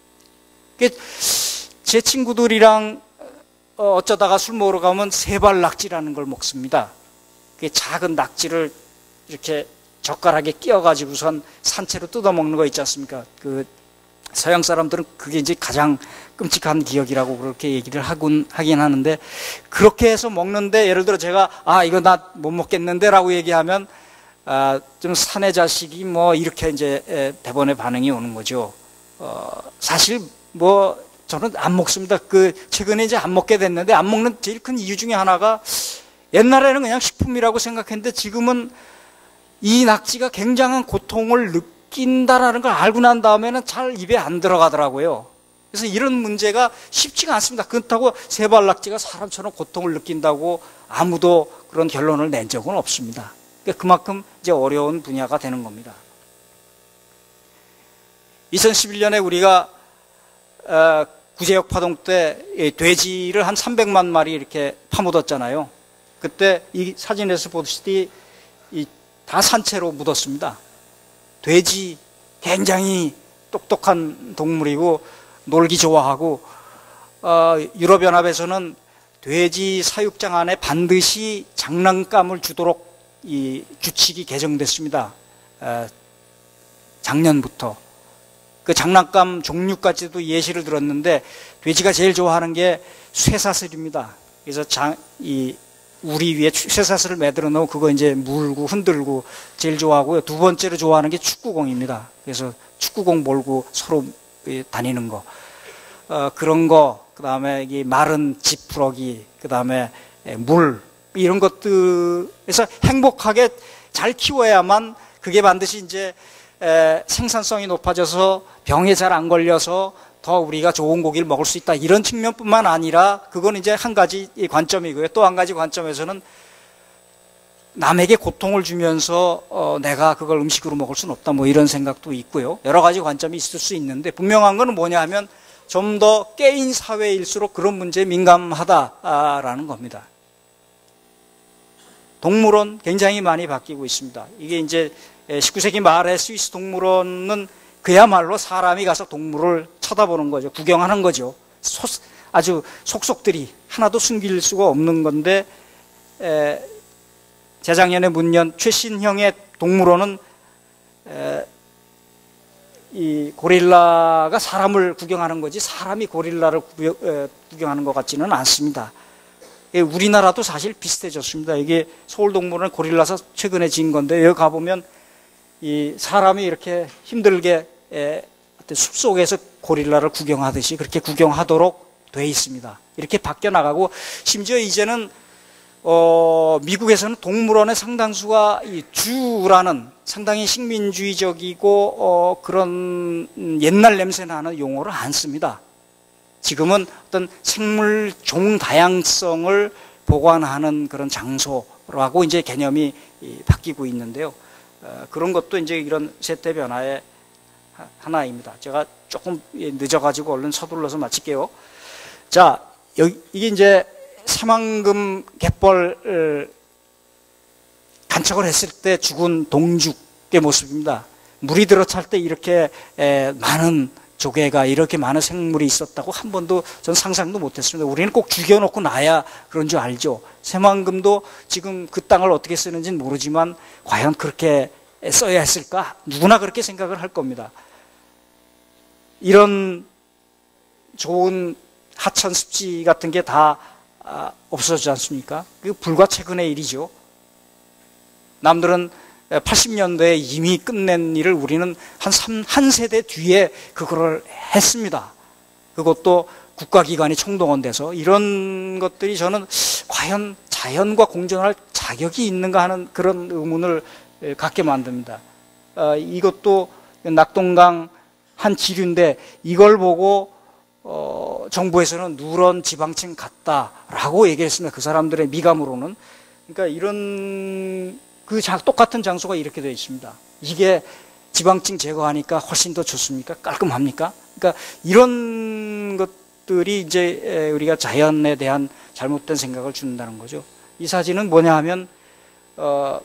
제 친구들이랑 어쩌다가 술 먹으러 가면 세발 낙지라는 걸 먹습니다. 작은 낙지를 이렇게 젓가락에 끼워가지고선 산채로 뜯어먹는 거 있지 않습니까? 그 서양 사람들은 그게 이제 가장 끔찍한 기억이라고 그렇게 얘기를 하곤 하긴 하는데, 그렇게 해서 먹는데 예를 들어 제가 아 이거 나 못 먹겠는데 라고 얘기하면 아, 좀 사내 자식이 뭐 이렇게 이제 대번에 반응이 오는 거죠. 어, 사실 뭐 저는 안 먹습니다. 그 최근에 이제 안 먹게 됐는데, 안 먹는 제일 큰 이유 중에 하나가 옛날에는 그냥 식품이라고 생각했는데 지금은 이 낙지가 굉장한 고통을 느낀다라는 걸 알고 난 다음에는 잘 입에 안 들어가더라고요. 그래서 이런 문제가 쉽지가 않습니다. 그렇다고 세발 낙지가 사람처럼 고통을 느낀다고 아무도 그런 결론을 낸 적은 없습니다. 그만큼 이제 어려운 분야가 되는 겁니다. 이천십일 년에 우리가 구제역 파동 때 돼지를 한 삼백만 마리 이렇게 파묻었잖아요. 그때 이 사진에서 보시듯이 다 산채로 묻었습니다. 돼지 굉장히 똑똑한 동물이고 놀기 좋아하고, 어, 유럽연합에서는 돼지 사육장 안에 반드시 장난감을 주도록 이 규칙이 개정됐습니다. 어, 작년부터. 그 장난감 종류까지도 예시를 들었는데 돼지가 제일 좋아하는 게 쇠사슬입니다. 그래서 장, 이 우리 위에 쇠사슬을 매달아 놓고 그거 이제 물고 흔들고 제일 좋아하고요. 두 번째로 좋아하는 게 축구공입니다. 그래서 축구공 몰고 서로 다니는 거, 어, 그런 거, 그 다음에 이 마른 지푸러기, 그 다음에 물, 이런 것들에서 행복하게 잘 키워야만 그게 반드시 이제 에, 생산성이 높아져서 병에 잘 안 걸려서 더 우리가 좋은 고기를 먹을 수 있다, 이런 측면뿐만 아니라 그건 이제 한 가지 관점이고요. 또 한 가지 관점에서는 남에게 고통을 주면서 어, 내가 그걸 음식으로 먹을 수는 없다, 뭐 이런 생각도 있고요. 여러 가지 관점이 있을 수 있는데 분명한 건 뭐냐 하면 좀 더 깨인 사회일수록 그런 문제에 민감하다라는 겁니다. 동물원 굉장히 많이 바뀌고 있습니다. 이게 이제 십구 세기 말에 스위스 동물원은 그야말로 사람이 가서 동물을 쳐다보는 거죠. 구경하는 거죠. 소, 아주 속속들이 하나도 숨길 수가 없는 건데, 에, 재작년에 문연 최신형의 동물원은 에, 이 고릴라가 사람을 구경하는 거지 사람이 고릴라를 구경, 에, 구경하는 것 같지는 않습니다. 예, 우리나라도 사실 비슷해졌습니다. 이게 서울동물원 고릴라사 최근에 지은 건데, 여기 가보면 이 사람이 이렇게 힘들게 에, 숲속에서 고릴라를 구경하듯이 그렇게 구경하도록 돼 있습니다. 이렇게 바뀌어 나가고, 심지어 이제는 어, 미국에서는 동물원의 상당수가 이 주라는 상당히 식민주의적이고 어, 그런 옛날 냄새 나는 용어를 안 씁니다. 지금은 어떤 생물 종 다양성을 보관하는 그런 장소라고 이제 개념이 바뀌고 있는데요. 어, 그런 것도 이제 이런 세대 변화의 하나입니다. 제가 조금 늦어가지고 얼른 서둘러서 마칠게요. 자, 여기, 이게 이제 새만금 갯벌을 간척을 했을 때 죽은 동죽의 모습입니다. 물이 들어찰 때 이렇게 에, 많은 조개가, 이렇게 많은 생물이 있었다고 한 번도 전 상상도 못했습니다. 우리는 꼭 죽여놓고 나야 그런 줄 알죠. 새만금도 지금 그 땅을 어떻게 쓰는지는 모르지만 과연 그렇게 써야 했을까? 누구나 그렇게 생각을 할 겁니다. 이런 좋은 하천 습지 같은 게 다 없어지지 않습니까? 그 불과 최근의 일이죠. 남들은 팔십 년대에 이미 끝낸 일을 우리는 한 삼, 한 세대 뒤에 그거를 했습니다. 그것도 국가기관이 총동원돼서. 이런 것들이 저는 과연 자연과 공존할 자격이 있는가 하는 그런 의문을 갖게 만듭니다. 어, 이것도 낙동강 한 지류인데 이걸 보고 어, 정부에서는 누런 지방층 같다라고 얘기했습니다. 그 사람들의 미감으로는. 그러니까 이런 그 자, 똑같은 장소가 이렇게 되어 있습니다. 이게 지방층 제거하니까 훨씬 더 좋습니까? 깔끔합니까? 그러니까 이런 것들이 이제 우리가 자연에 대한 잘못된 생각을 준다는 거죠. 이 사진은 뭐냐 하면 어,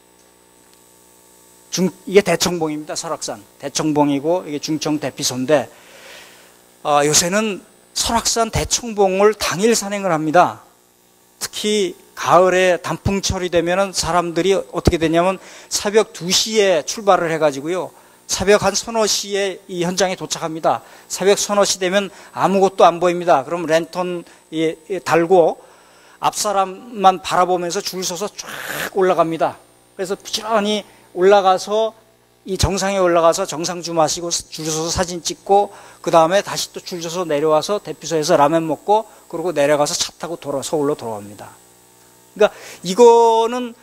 중, 이게 대청봉입니다. 설악산 대청봉이고 이게 중청 대피소인데 어, 요새는 설악산 대청봉을 당일 산행을 합니다. 특히 가을에 단풍철이 되면은 사람들이 어떻게 되냐면 새벽 두 시에 출발을 해가지고요. 새벽 한 서너 시에 이 현장에 도착합니다. 새벽 서너 시 되면 아무것도 안 보입니다. 그럼 랜턴 달고 앞 사람만 바라보면서 줄 서서 쫙 올라갑니다. 그래서 부지런히 올라가서 이 정상에 올라가서 정상주 마시고 줄 서서 사진 찍고 그 다음에 다시 또 줄 서서 내려와서 대피소에서 라면 먹고 그러고 내려가서 차 타고 돌아 서울로 돌아옵니다. 그러니까 이거는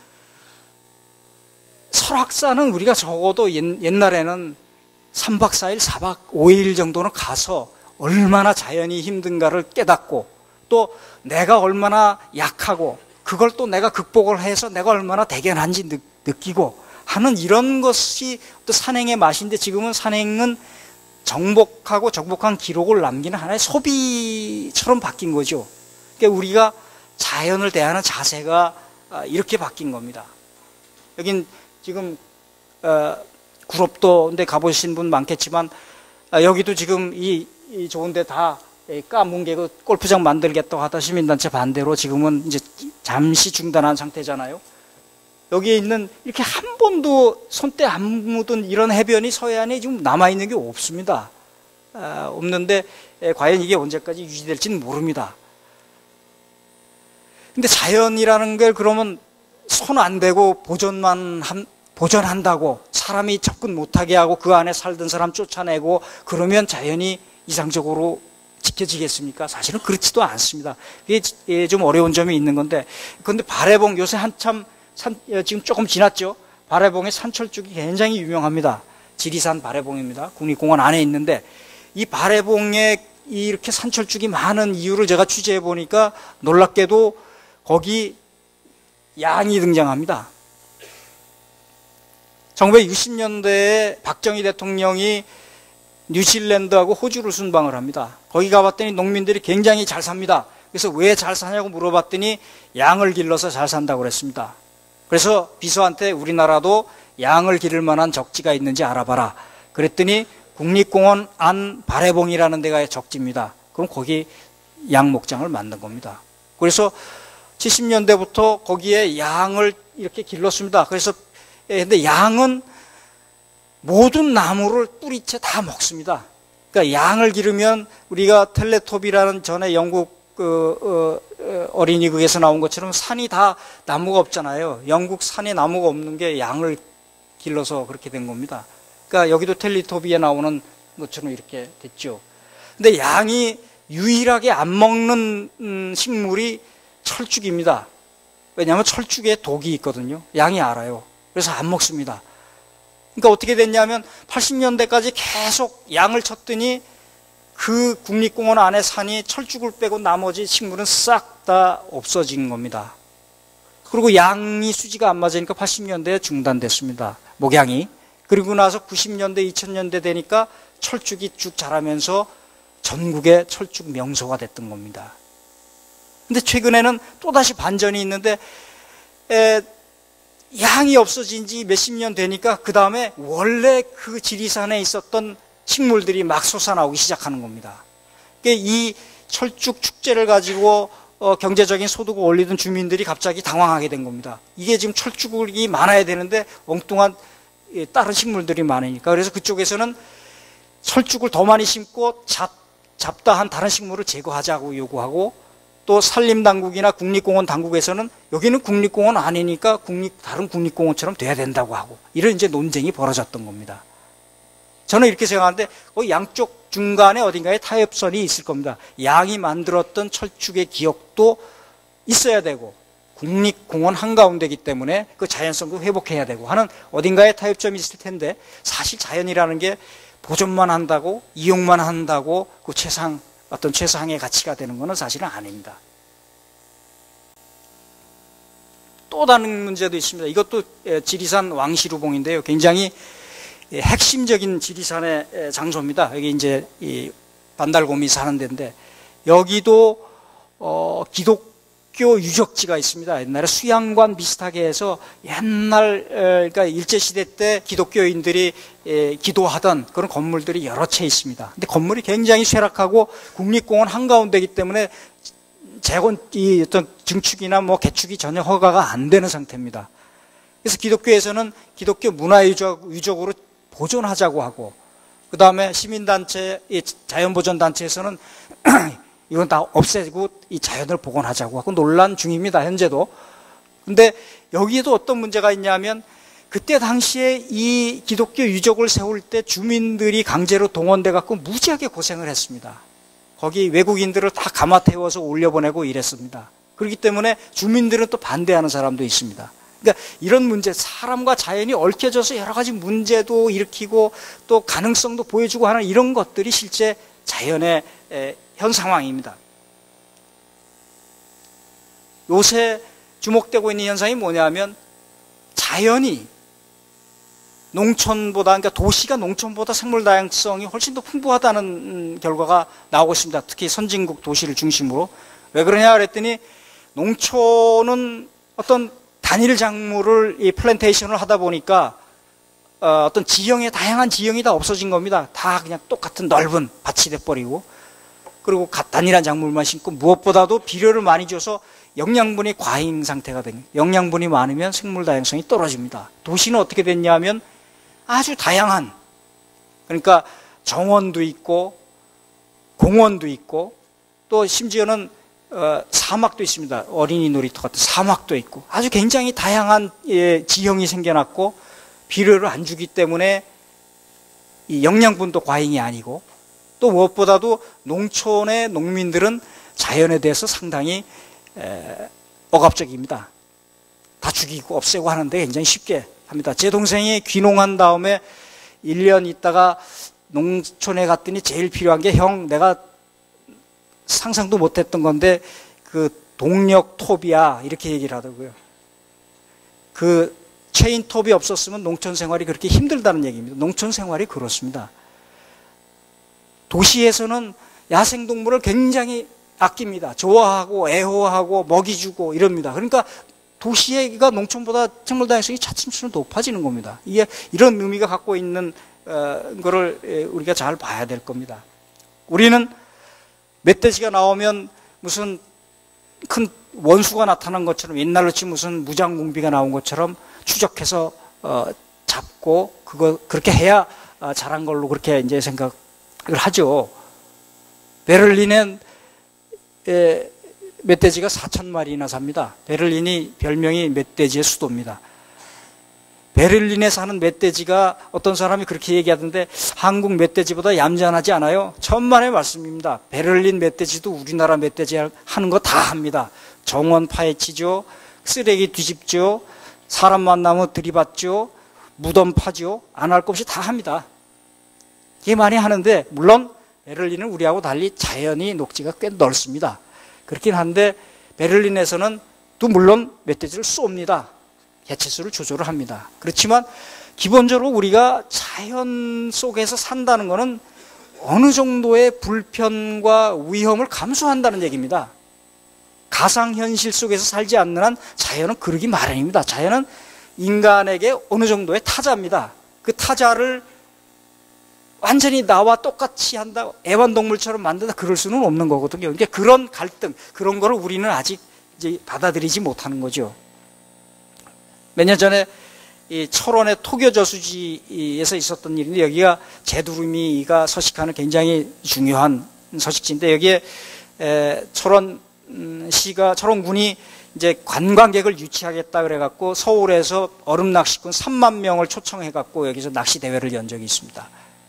설악산은 우리가 적어도 옛날에는 삼 박 사 일, 사 박 오 일 정도는 가서 얼마나 자연이 힘든가를 깨닫고 또 내가 얼마나 약하고 그걸 또 내가 극복을 해서 내가 얼마나 대견한지 느, 느끼고 하는 이런 것이 또 산행의 맛인데 지금은 산행은 정복하고 정복한 기록을 남기는 하나의 소비처럼 바뀐 거죠. 그러니까 우리가 자연을 대하는 자세가 이렇게 바뀐 겁니다. 여긴 지금 어, 구럽도인데 가보신 분 많겠지만 아, 여기도 지금 이, 이 좋은데 다 까뭉개고 골프장 만들겠다고 하다 시민단체 반대로 지금은 이제 잠시 중단한 상태잖아요. 여기에 있는 이렇게 한 번도 손때 안 묻은 이런 해변이 서해안에 지금 남아있는 게 없습니다. 아, 없는데 에, 과연 이게 언제까지 유지될지는 모릅니다. 근데 자연이라는 걸 그러면 손 안 대고 보존만 한, 보존한다고 사람이 접근 못하게 하고 그 안에 살던 사람 쫓아내고 그러면 자연이 이상적으로 지켜지겠습니까? 사실은 그렇지도 않습니다. 이게 좀 어려운 점이 있는 건데 그런데 발해봉 요새 한참 산, 지금 조금 지났죠. 발해봉의 산철쭉이 굉장히 유명합니다. 지리산 발해봉입니다. 국립공원 안에 있는데 이 발해봉에 이렇게 산철쭉이 많은 이유를 제가 취재해 보니까 놀랍게도 거기 양이 등장합니다. 천구백육십 년대에 박정희 대통령이 뉴질랜드하고 호주를 순방을 합니다. 거기 가봤더니 농민들이 굉장히 잘 삽니다. 그래서 왜 잘 사냐고 물어봤더니 양을 길러서 잘 산다고 그랬습니다. 그래서 비서한테 우리나라도 양을 기를 만한 적지가 있는지 알아봐라. 그랬더니 국립공원 안 발해봉이라는 데가 적지입니다. 그럼 거기 양 목장을 만든 겁니다. 그래서 칠십 년대부터 거기에 양을 이렇게 길렀습니다. 그래서 근데 양은 모든 나무를 뿌리채 다 먹습니다. 그러니까 양을 기르면 우리가 텔레토비라는 전에 영국 그, 어, 어린이극에서 나온 것처럼 산이 다 나무가 없잖아요. 영국 산에 나무가 없는 게 양을 길러서 그렇게 된 겁니다. 그러니까 여기도 텔레토비에 나오는 것처럼 이렇게 됐죠. 근데 양이 유일하게 안 먹는 음, 식물이 철쭉입니다. 왜냐하면 철쭉에 독이 있거든요. 양이 알아요. 그래서 안 먹습니다. 그러니까 어떻게 됐냐면 팔십 년대까지 계속 양을 쳤더니 그 국립공원 안에 산이 철쭉을 빼고 나머지 식물은 싹 다 없어진 겁니다. 그리고 양이 수지가 안 맞으니까 팔십 년대에 중단됐습니다. 목양이. 그리고 나서 구십 년대, 이천 년대 되니까 철쭉이 쭉 자라면서 전국의 철쭉 명소가 됐던 겁니다. 근데 최근에는 또다시 반전이 있는데 에, 양이 없어진 지 몇십 년 되니까 그 다음에 원래 그 지리산에 있었던 식물들이 막 솟아나오기 시작하는 겁니다. 이 철쭉 축제를 가지고 어, 경제적인 소득을 올리던 주민들이 갑자기 당황하게 된 겁니다. 이게 지금 철쭉이 많아야 되는데 엉뚱한 예, 다른 식물들이 많으니까. 그래서 그쪽에서는 철쭉을 더 많이 심고 잡, 잡다한 다른 식물을 제거하자고 요구하고 또 산림당국이나 국립공원 당국에서는 여기는 국립공원 아니니까 국립, 다른 국립공원처럼 돼야 된다고 하고, 이런 이제 논쟁이 벌어졌던 겁니다. 저는 이렇게 생각하는데 그 양쪽 중간에 어딘가에 타협선이 있을 겁니다. 양이 만들었던 철쭉의 기억도 있어야 되고 국립공원 한가운데이기 때문에 그 자연성도 회복해야 되고 하는 어딘가에 타협점이 있을 텐데, 사실 자연이라는 게 보존만 한다고 이용만 한다고 그 최상 어떤 최상의 가치가 되는 것은 사실은 아닙니다. 또 다른 문제도 있습니다. 이것도 지리산 왕시루봉인데요. 굉장히 핵심적인 지리산의 장소입니다. 여기 이제 이 반달곰이 사는 데인데, 여기도 어 기독교 유적지가 있습니다. 옛날에 수양관 비슷하게 해서 옛날 그러니까 일제 시대 때 기독교인들이 기도하던 그런 건물들이 여러 채 있습니다. 근데 건물이 굉장히 쇠락하고 국립공원 한가운데이기 때문에 재건 이 어떤 증축이나 뭐 개축이 전혀 허가가 안 되는 상태입니다. 그래서 기독교에서는 기독교 문화유적 유적으로 보존하자고 하고, 그 다음에 시민단체, 자연보전단체에서는 이건 다 없애고 이 자연을 복원하자고 하고 논란 중입니다, 현재도. 근데 여기에도 어떤 문제가 있냐면, 그때 당시에 이 기독교 유적을 세울 때 주민들이 강제로 동원돼 갖고 무지하게 고생을 했습니다. 거기 외국인들을 다 감아 태워서 올려보내고 이랬습니다. 그렇기 때문에 주민들은 또 반대하는 사람도 있습니다. 그러니까 이런 문제, 사람과 자연이 얽혀져서 여러 가지 문제도 일으키고 또 가능성도 보여주고 하는 이런 것들이 실제 자연의 현 상황입니다. 요새 주목되고 있는 현상이 뭐냐면, 자연이 농촌보다, 그러니까 도시가 농촌보다 생물 다양성이 훨씬 더 풍부하다는 결과가 나오고 있습니다. 특히 선진국 도시를 중심으로. 왜 그러냐 그랬더니, 농촌은 어떤 단일 작물을 이 플랜테이션을 하다 보니까 어, 어떤 지형의 다양한 지형이 다 없어진 겁니다. 다 그냥 똑같은 넓은 밭이 돼버리고, 그리고 단일한 작물만 심고, 무엇보다도 비료를 많이 줘서 영양분이 과잉 상태가 됩니다. 영양분이 많으면 생물 다양성이 떨어집니다. 도시는 어떻게 됐냐면 아주 다양한, 그러니까 정원도 있고 공원도 있고 또 심지어는 어, 사막도 있습니다. 어린이 놀이터 같은 사막도 있고 아주 굉장히 다양한 예, 지형이 생겨났고, 비료를 안 주기 때문에 이 영양분도 과잉이 아니고, 또 무엇보다도 농촌의 농민들은 자연에 대해서 상당히 에, 억압적입니다. 다 죽이고 없애고 하는데 굉장히 쉽게 합니다. 제 동생이 귀농한 다음에 일 년 있다가 농촌에 갔더니 제일 필요한 게, 형 내가 상상도 못했던 건데 그 동력 톱이야, 이렇게 얘기를 하더라고요. 그 체인 톱이 없었으면 농촌 생활이 그렇게 힘들다는 얘기입니다. 농촌 생활이 그렇습니다. 도시에서는 야생동물을 굉장히 아낍니다. 좋아하고 애호하고 먹이 주고 이럽니다. 그러니까 도시가 농촌보다 생물 다양성이 차츰차츰 높아지는 겁니다. 이게 이런 의미가 갖고 있는 어, 거를 우리가 잘 봐야 될 겁니다. 우리는 멧돼지가 나오면 무슨 큰 원수가 나타난 것처럼, 옛날로 치면 무슨 무장공비가 나온 것처럼 추적해서 어, 잡고 그거 그렇게 해야 어, 잘한 걸로 그렇게 이제 생각을 하죠. 베를린엔 에, 멧돼지가 사천 마리나 삽니다. 베를린이 별명이 멧돼지의 수도입니다. 베를린에 사는 멧돼지가, 어떤 사람이 그렇게 얘기하던데, 한국 멧돼지보다 얌전하지 않아요? 천만의 말씀입니다. 베를린 멧돼지도 우리나라 멧돼지 하는 거 다 합니다. 정원 파헤치죠, 쓰레기 뒤집죠, 사람 만나면 들이받죠, 무덤 파죠, 안 할 것 없이 다 합니다. 이게 많이 하는데, 물론 베를린은 우리하고 달리 자연이 녹지가 꽤 넓습니다. 그렇긴 한데 베를린에서는 또 물론 멧돼지를 쏩니다. 개체수를 조절을 합니다. 그렇지만 기본적으로 우리가 자연 속에서 산다는 것은 어느 정도의 불편과 위험을 감수한다는 얘기입니다. 가상현실 속에서 살지 않는 한 자연은 그러기 마련입니다. 자연은 인간에게 어느 정도의 타자입니다. 그 타자를 완전히 나와 똑같이 한다, 애완동물처럼 만든다, 그럴 수는 없는 거거든요. 그러니까 그런 갈등, 그런 거를 우리는 아직 이제 받아들이지 못하는 거죠. 몇 년 전에 이 철원의 토교 저수지에서 있었던 일인데, 여기가 제두루미가 서식하는 굉장히 중요한 서식지인데, 여기에 에, 철원 시가 철원군이 이제 관광객을 유치하겠다 그래갖고 서울에서 얼음 낚시꾼 삼만 명을 초청해갖고 여기서 낚시 대회를 연 적이 있습니다.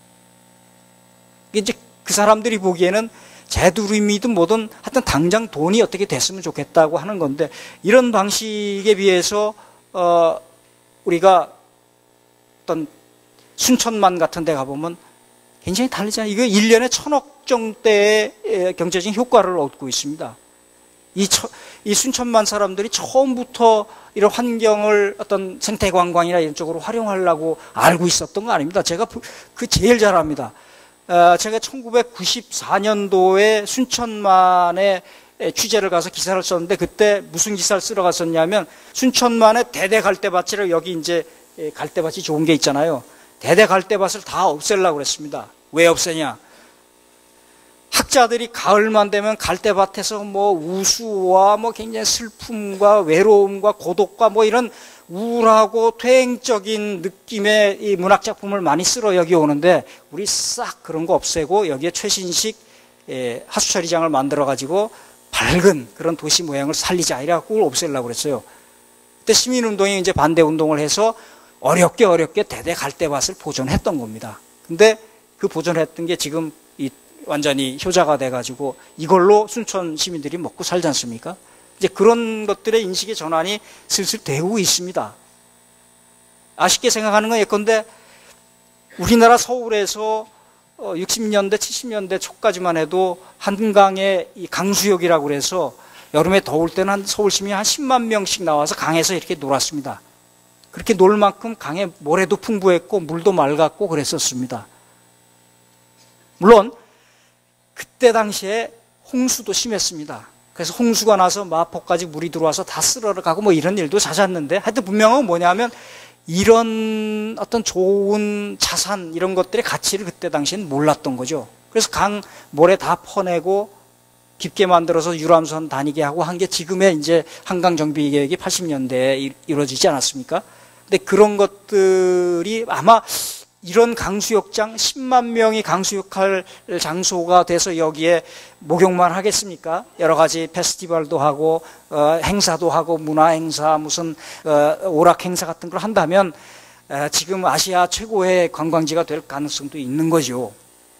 이제 그 사람들이 보기에는 재두림이든 뭐든 하여튼 당장 돈이 어떻게 됐으면 좋겠다고 하는 건데, 이런 방식에 비해서 어 우리가 어떤 순천만 같은 데 가보면 굉장히 다르잖아요. 이거 일 년에 천억 정도의 경제적인 효과를 얻고 있습니다. 이, 처, 이 순천만 사람들이 처음부터 이런 환경을 어떤 생태관광이나 이런 쪽으로 활용하려고 알고 있었던 거 아닙니다. 제가 그 제일 잘 압니다. 어, 제가 천구백구십사 년도에 순천만에 취재를 가서 기사를 썼는데, 그때 무슨 기사를 쓰러 갔었냐면, 순천만에 대대 갈대밭이라고, 여기 이제 갈대밭이 좋은 게 있잖아요. 대대 갈대밭을 다 없애려고 그랬습니다. 왜 없애냐? 학자들이 가을만 되면 갈대밭에서 뭐 우수와 뭐 굉장히 슬픔과 외로움과 고독과 뭐 이런 우울하고 퇴행적인 느낌의 이 문학작품을 많이 쓸어 여기 오는데, 우리 싹 그런 거 없애고 여기에 최신식 예, 하수처리장을 만들어 가지고 밝은 그런 도시 모양을 살리자, 이래갖고 그걸 없애려고 그랬어요. 그때 시민운동이 이제 반대운동을 해서 어렵게 어렵게 대대 갈대밭을 보존했던 겁니다. 근데 그 보존했던 게 지금 이 완전히 효자가 돼가지고 이걸로 순천 시민들이 먹고 살지 않습니까? 이제 그런 것들의 인식의 전환이 슬슬 되고 있습니다. 아쉽게 생각하는 건 예컨대 우리나라 서울에서 육십 년대, 칠십 년대 초까지만 해도 한강에 이 강수욕이라고 그래서 여름에 더울 때는 한 서울 시민이 한 십만 명씩 나와서 강에서 이렇게 놀았습니다. 그렇게 놀 만큼 강에 모래도 풍부했고 물도 맑았고 그랬었습니다. 물론 그때 당시에 홍수도 심했습니다. 그래서 홍수가 나서 마포까지 물이 들어와서 다 쓸어가고 뭐 이런 일도 잦았는데, 하여튼 분명한 건 뭐냐면 이런 어떤 좋은 자산 이런 것들의 가치를 그때 당시에는 몰랐던 거죠. 그래서 강 모래 다 퍼내고 깊게 만들어서 유람선 다니게 하고 한 게 지금의 이제 한강 정비 계획이 팔십 년대에 이루어지지 않았습니까? 근데 그런 것들이 아마 이런 강수욕장, 십만 명이 강수욕할 장소가 돼서 여기에 목욕만 하겠습니까? 여러 가지 페스티벌도 하고 어, 행사도 하고 문화 행사, 무슨 어, 오락 행사 같은 걸 한다면 어, 지금 아시아 최고의 관광지가 될 가능성도 있는 거죠.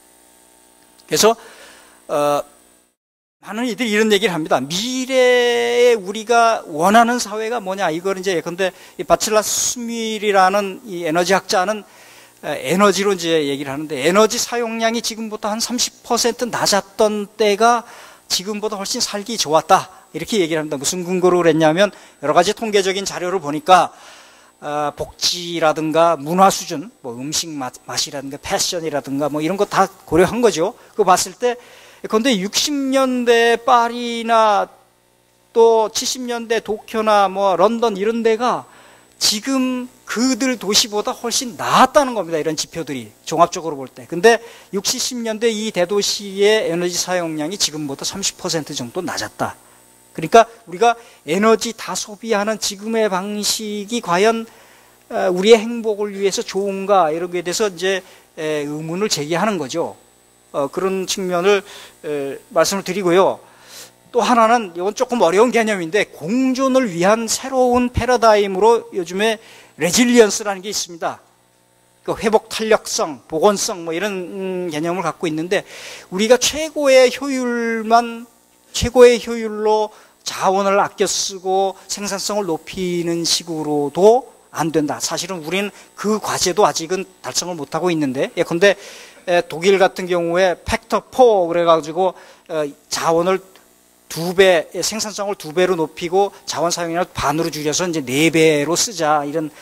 그래서 어, 많은 이들이 이런 얘기를 합니다. 미래에 우리가 원하는 사회가 뭐냐? 이걸 이제 예컨대 이 바칠라 스밀이라는 이 에너지학자는 에너지로 이제 얘기를 하는데, 에너지 사용량이 지금보다 한 삼십 퍼센트 낮았던 때가 지금보다 훨씬 살기 좋았다, 이렇게 얘기를 합니다. 무슨 근거로 그랬냐면 여러 가지 통계적인 자료를 보니까 어, 복지라든가 문화 수준, 뭐 음식 맛, 맛이라든가 패션이라든가 뭐 이런 거 다 고려한 거죠. 그거 봤을 때, 그런데 육십 년대 파리나 또 칠십 년대 도쿄나 뭐 런던 이런 데가 지금 그들 도시보다 훨씬 나았다는 겁니다. 이런 지표들이 종합적으로 볼 때. 근데 육십, 칠십 년대 이 대도시의 에너지 사용량이 지금보다 삼십 퍼센트 정도 낮았다. 그러니까 우리가 에너지 다 소비하는 지금의 방식이 과연 우리의 행복을 위해서 좋은가, 이런 거에 대해서 이제 의문을 제기하는 거죠. 어, 그런 측면을 에, 말씀을 드리고요. 또 하나는, 이건 조금 어려운 개념인데, 공존을 위한 새로운 패러다임으로 요즘에 레질리언스라는 게 있습니다. 그 회복 탄력성, 복원성 뭐 이런 음, 개념을 갖고 있는데, 우리가 최고의 효율만 최고의 효율로 자원을 아껴 쓰고 생산성을 높이는 식으로도 안 된다. 사실은 우리는 그 과제도 아직은 달성을 못하고 있는데, 예컨대 독일 같은 경우에 팩터 사 그래가지고 자원을 두 배, 생산성을 두 배로 높이고 자원 사용량을 반으로 줄여서 이제 네 배로 쓰자, 이런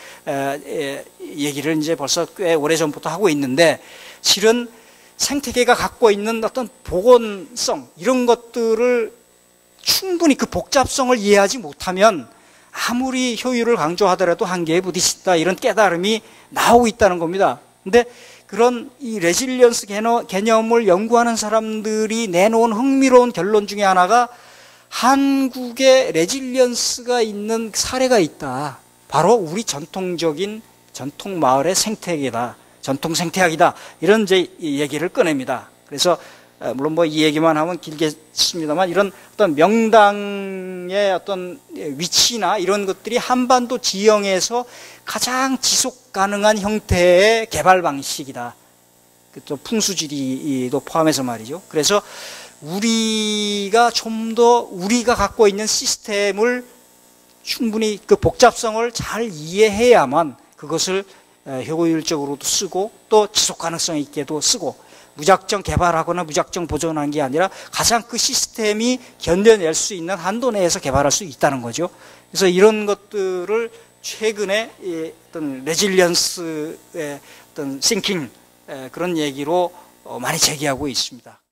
얘기를 이제 벌써 꽤 오래전부터 하고 있는데, 실은 생태계가 갖고 있는 어떤 복원성 이런 것들을 충분히 그 복잡성을 이해하지 못하면 아무리 효율을 강조하더라도 한계에 부딪힌다, 이런 깨달음이 나오고 있다는 겁니다. 근데 그런 이 레질리언스 개념을 연구하는 사람들이 내놓은 흥미로운 결론 중에 하나가, 한국에 레질리언스가 있는 사례가 있다. 바로 우리 전통적인 전통 마을의 생태계다, 전통 생태학이다, 이런 이제 얘기를 꺼냅니다. 그래서 물론 뭐 이 얘기만 하면 길겠습니다만 이런 어떤 명당의 어떤 위치나 이런 것들이 한반도 지형에서 가장 지속 가능한 형태의 개발 방식이다. 또 풍수지리도 포함해서 말이죠. 그래서 우리가 좀 더 우리가 갖고 있는 시스템을 충분히 그 복잡성을 잘 이해해야만 그것을 효율적으로도 쓰고 또 지속 가능성 있게도 쓰고 무작정 개발하거나 무작정 보존하는 게 아니라 가장 그 시스템이 견뎌낼 수 있는 한도 내에서 개발할 수 있다는 거죠. 그래서 이런 것들을 최근에 어떤 레질리언스의 어떤 싱킹 그런 얘기로 많이 제기하고 있습니다.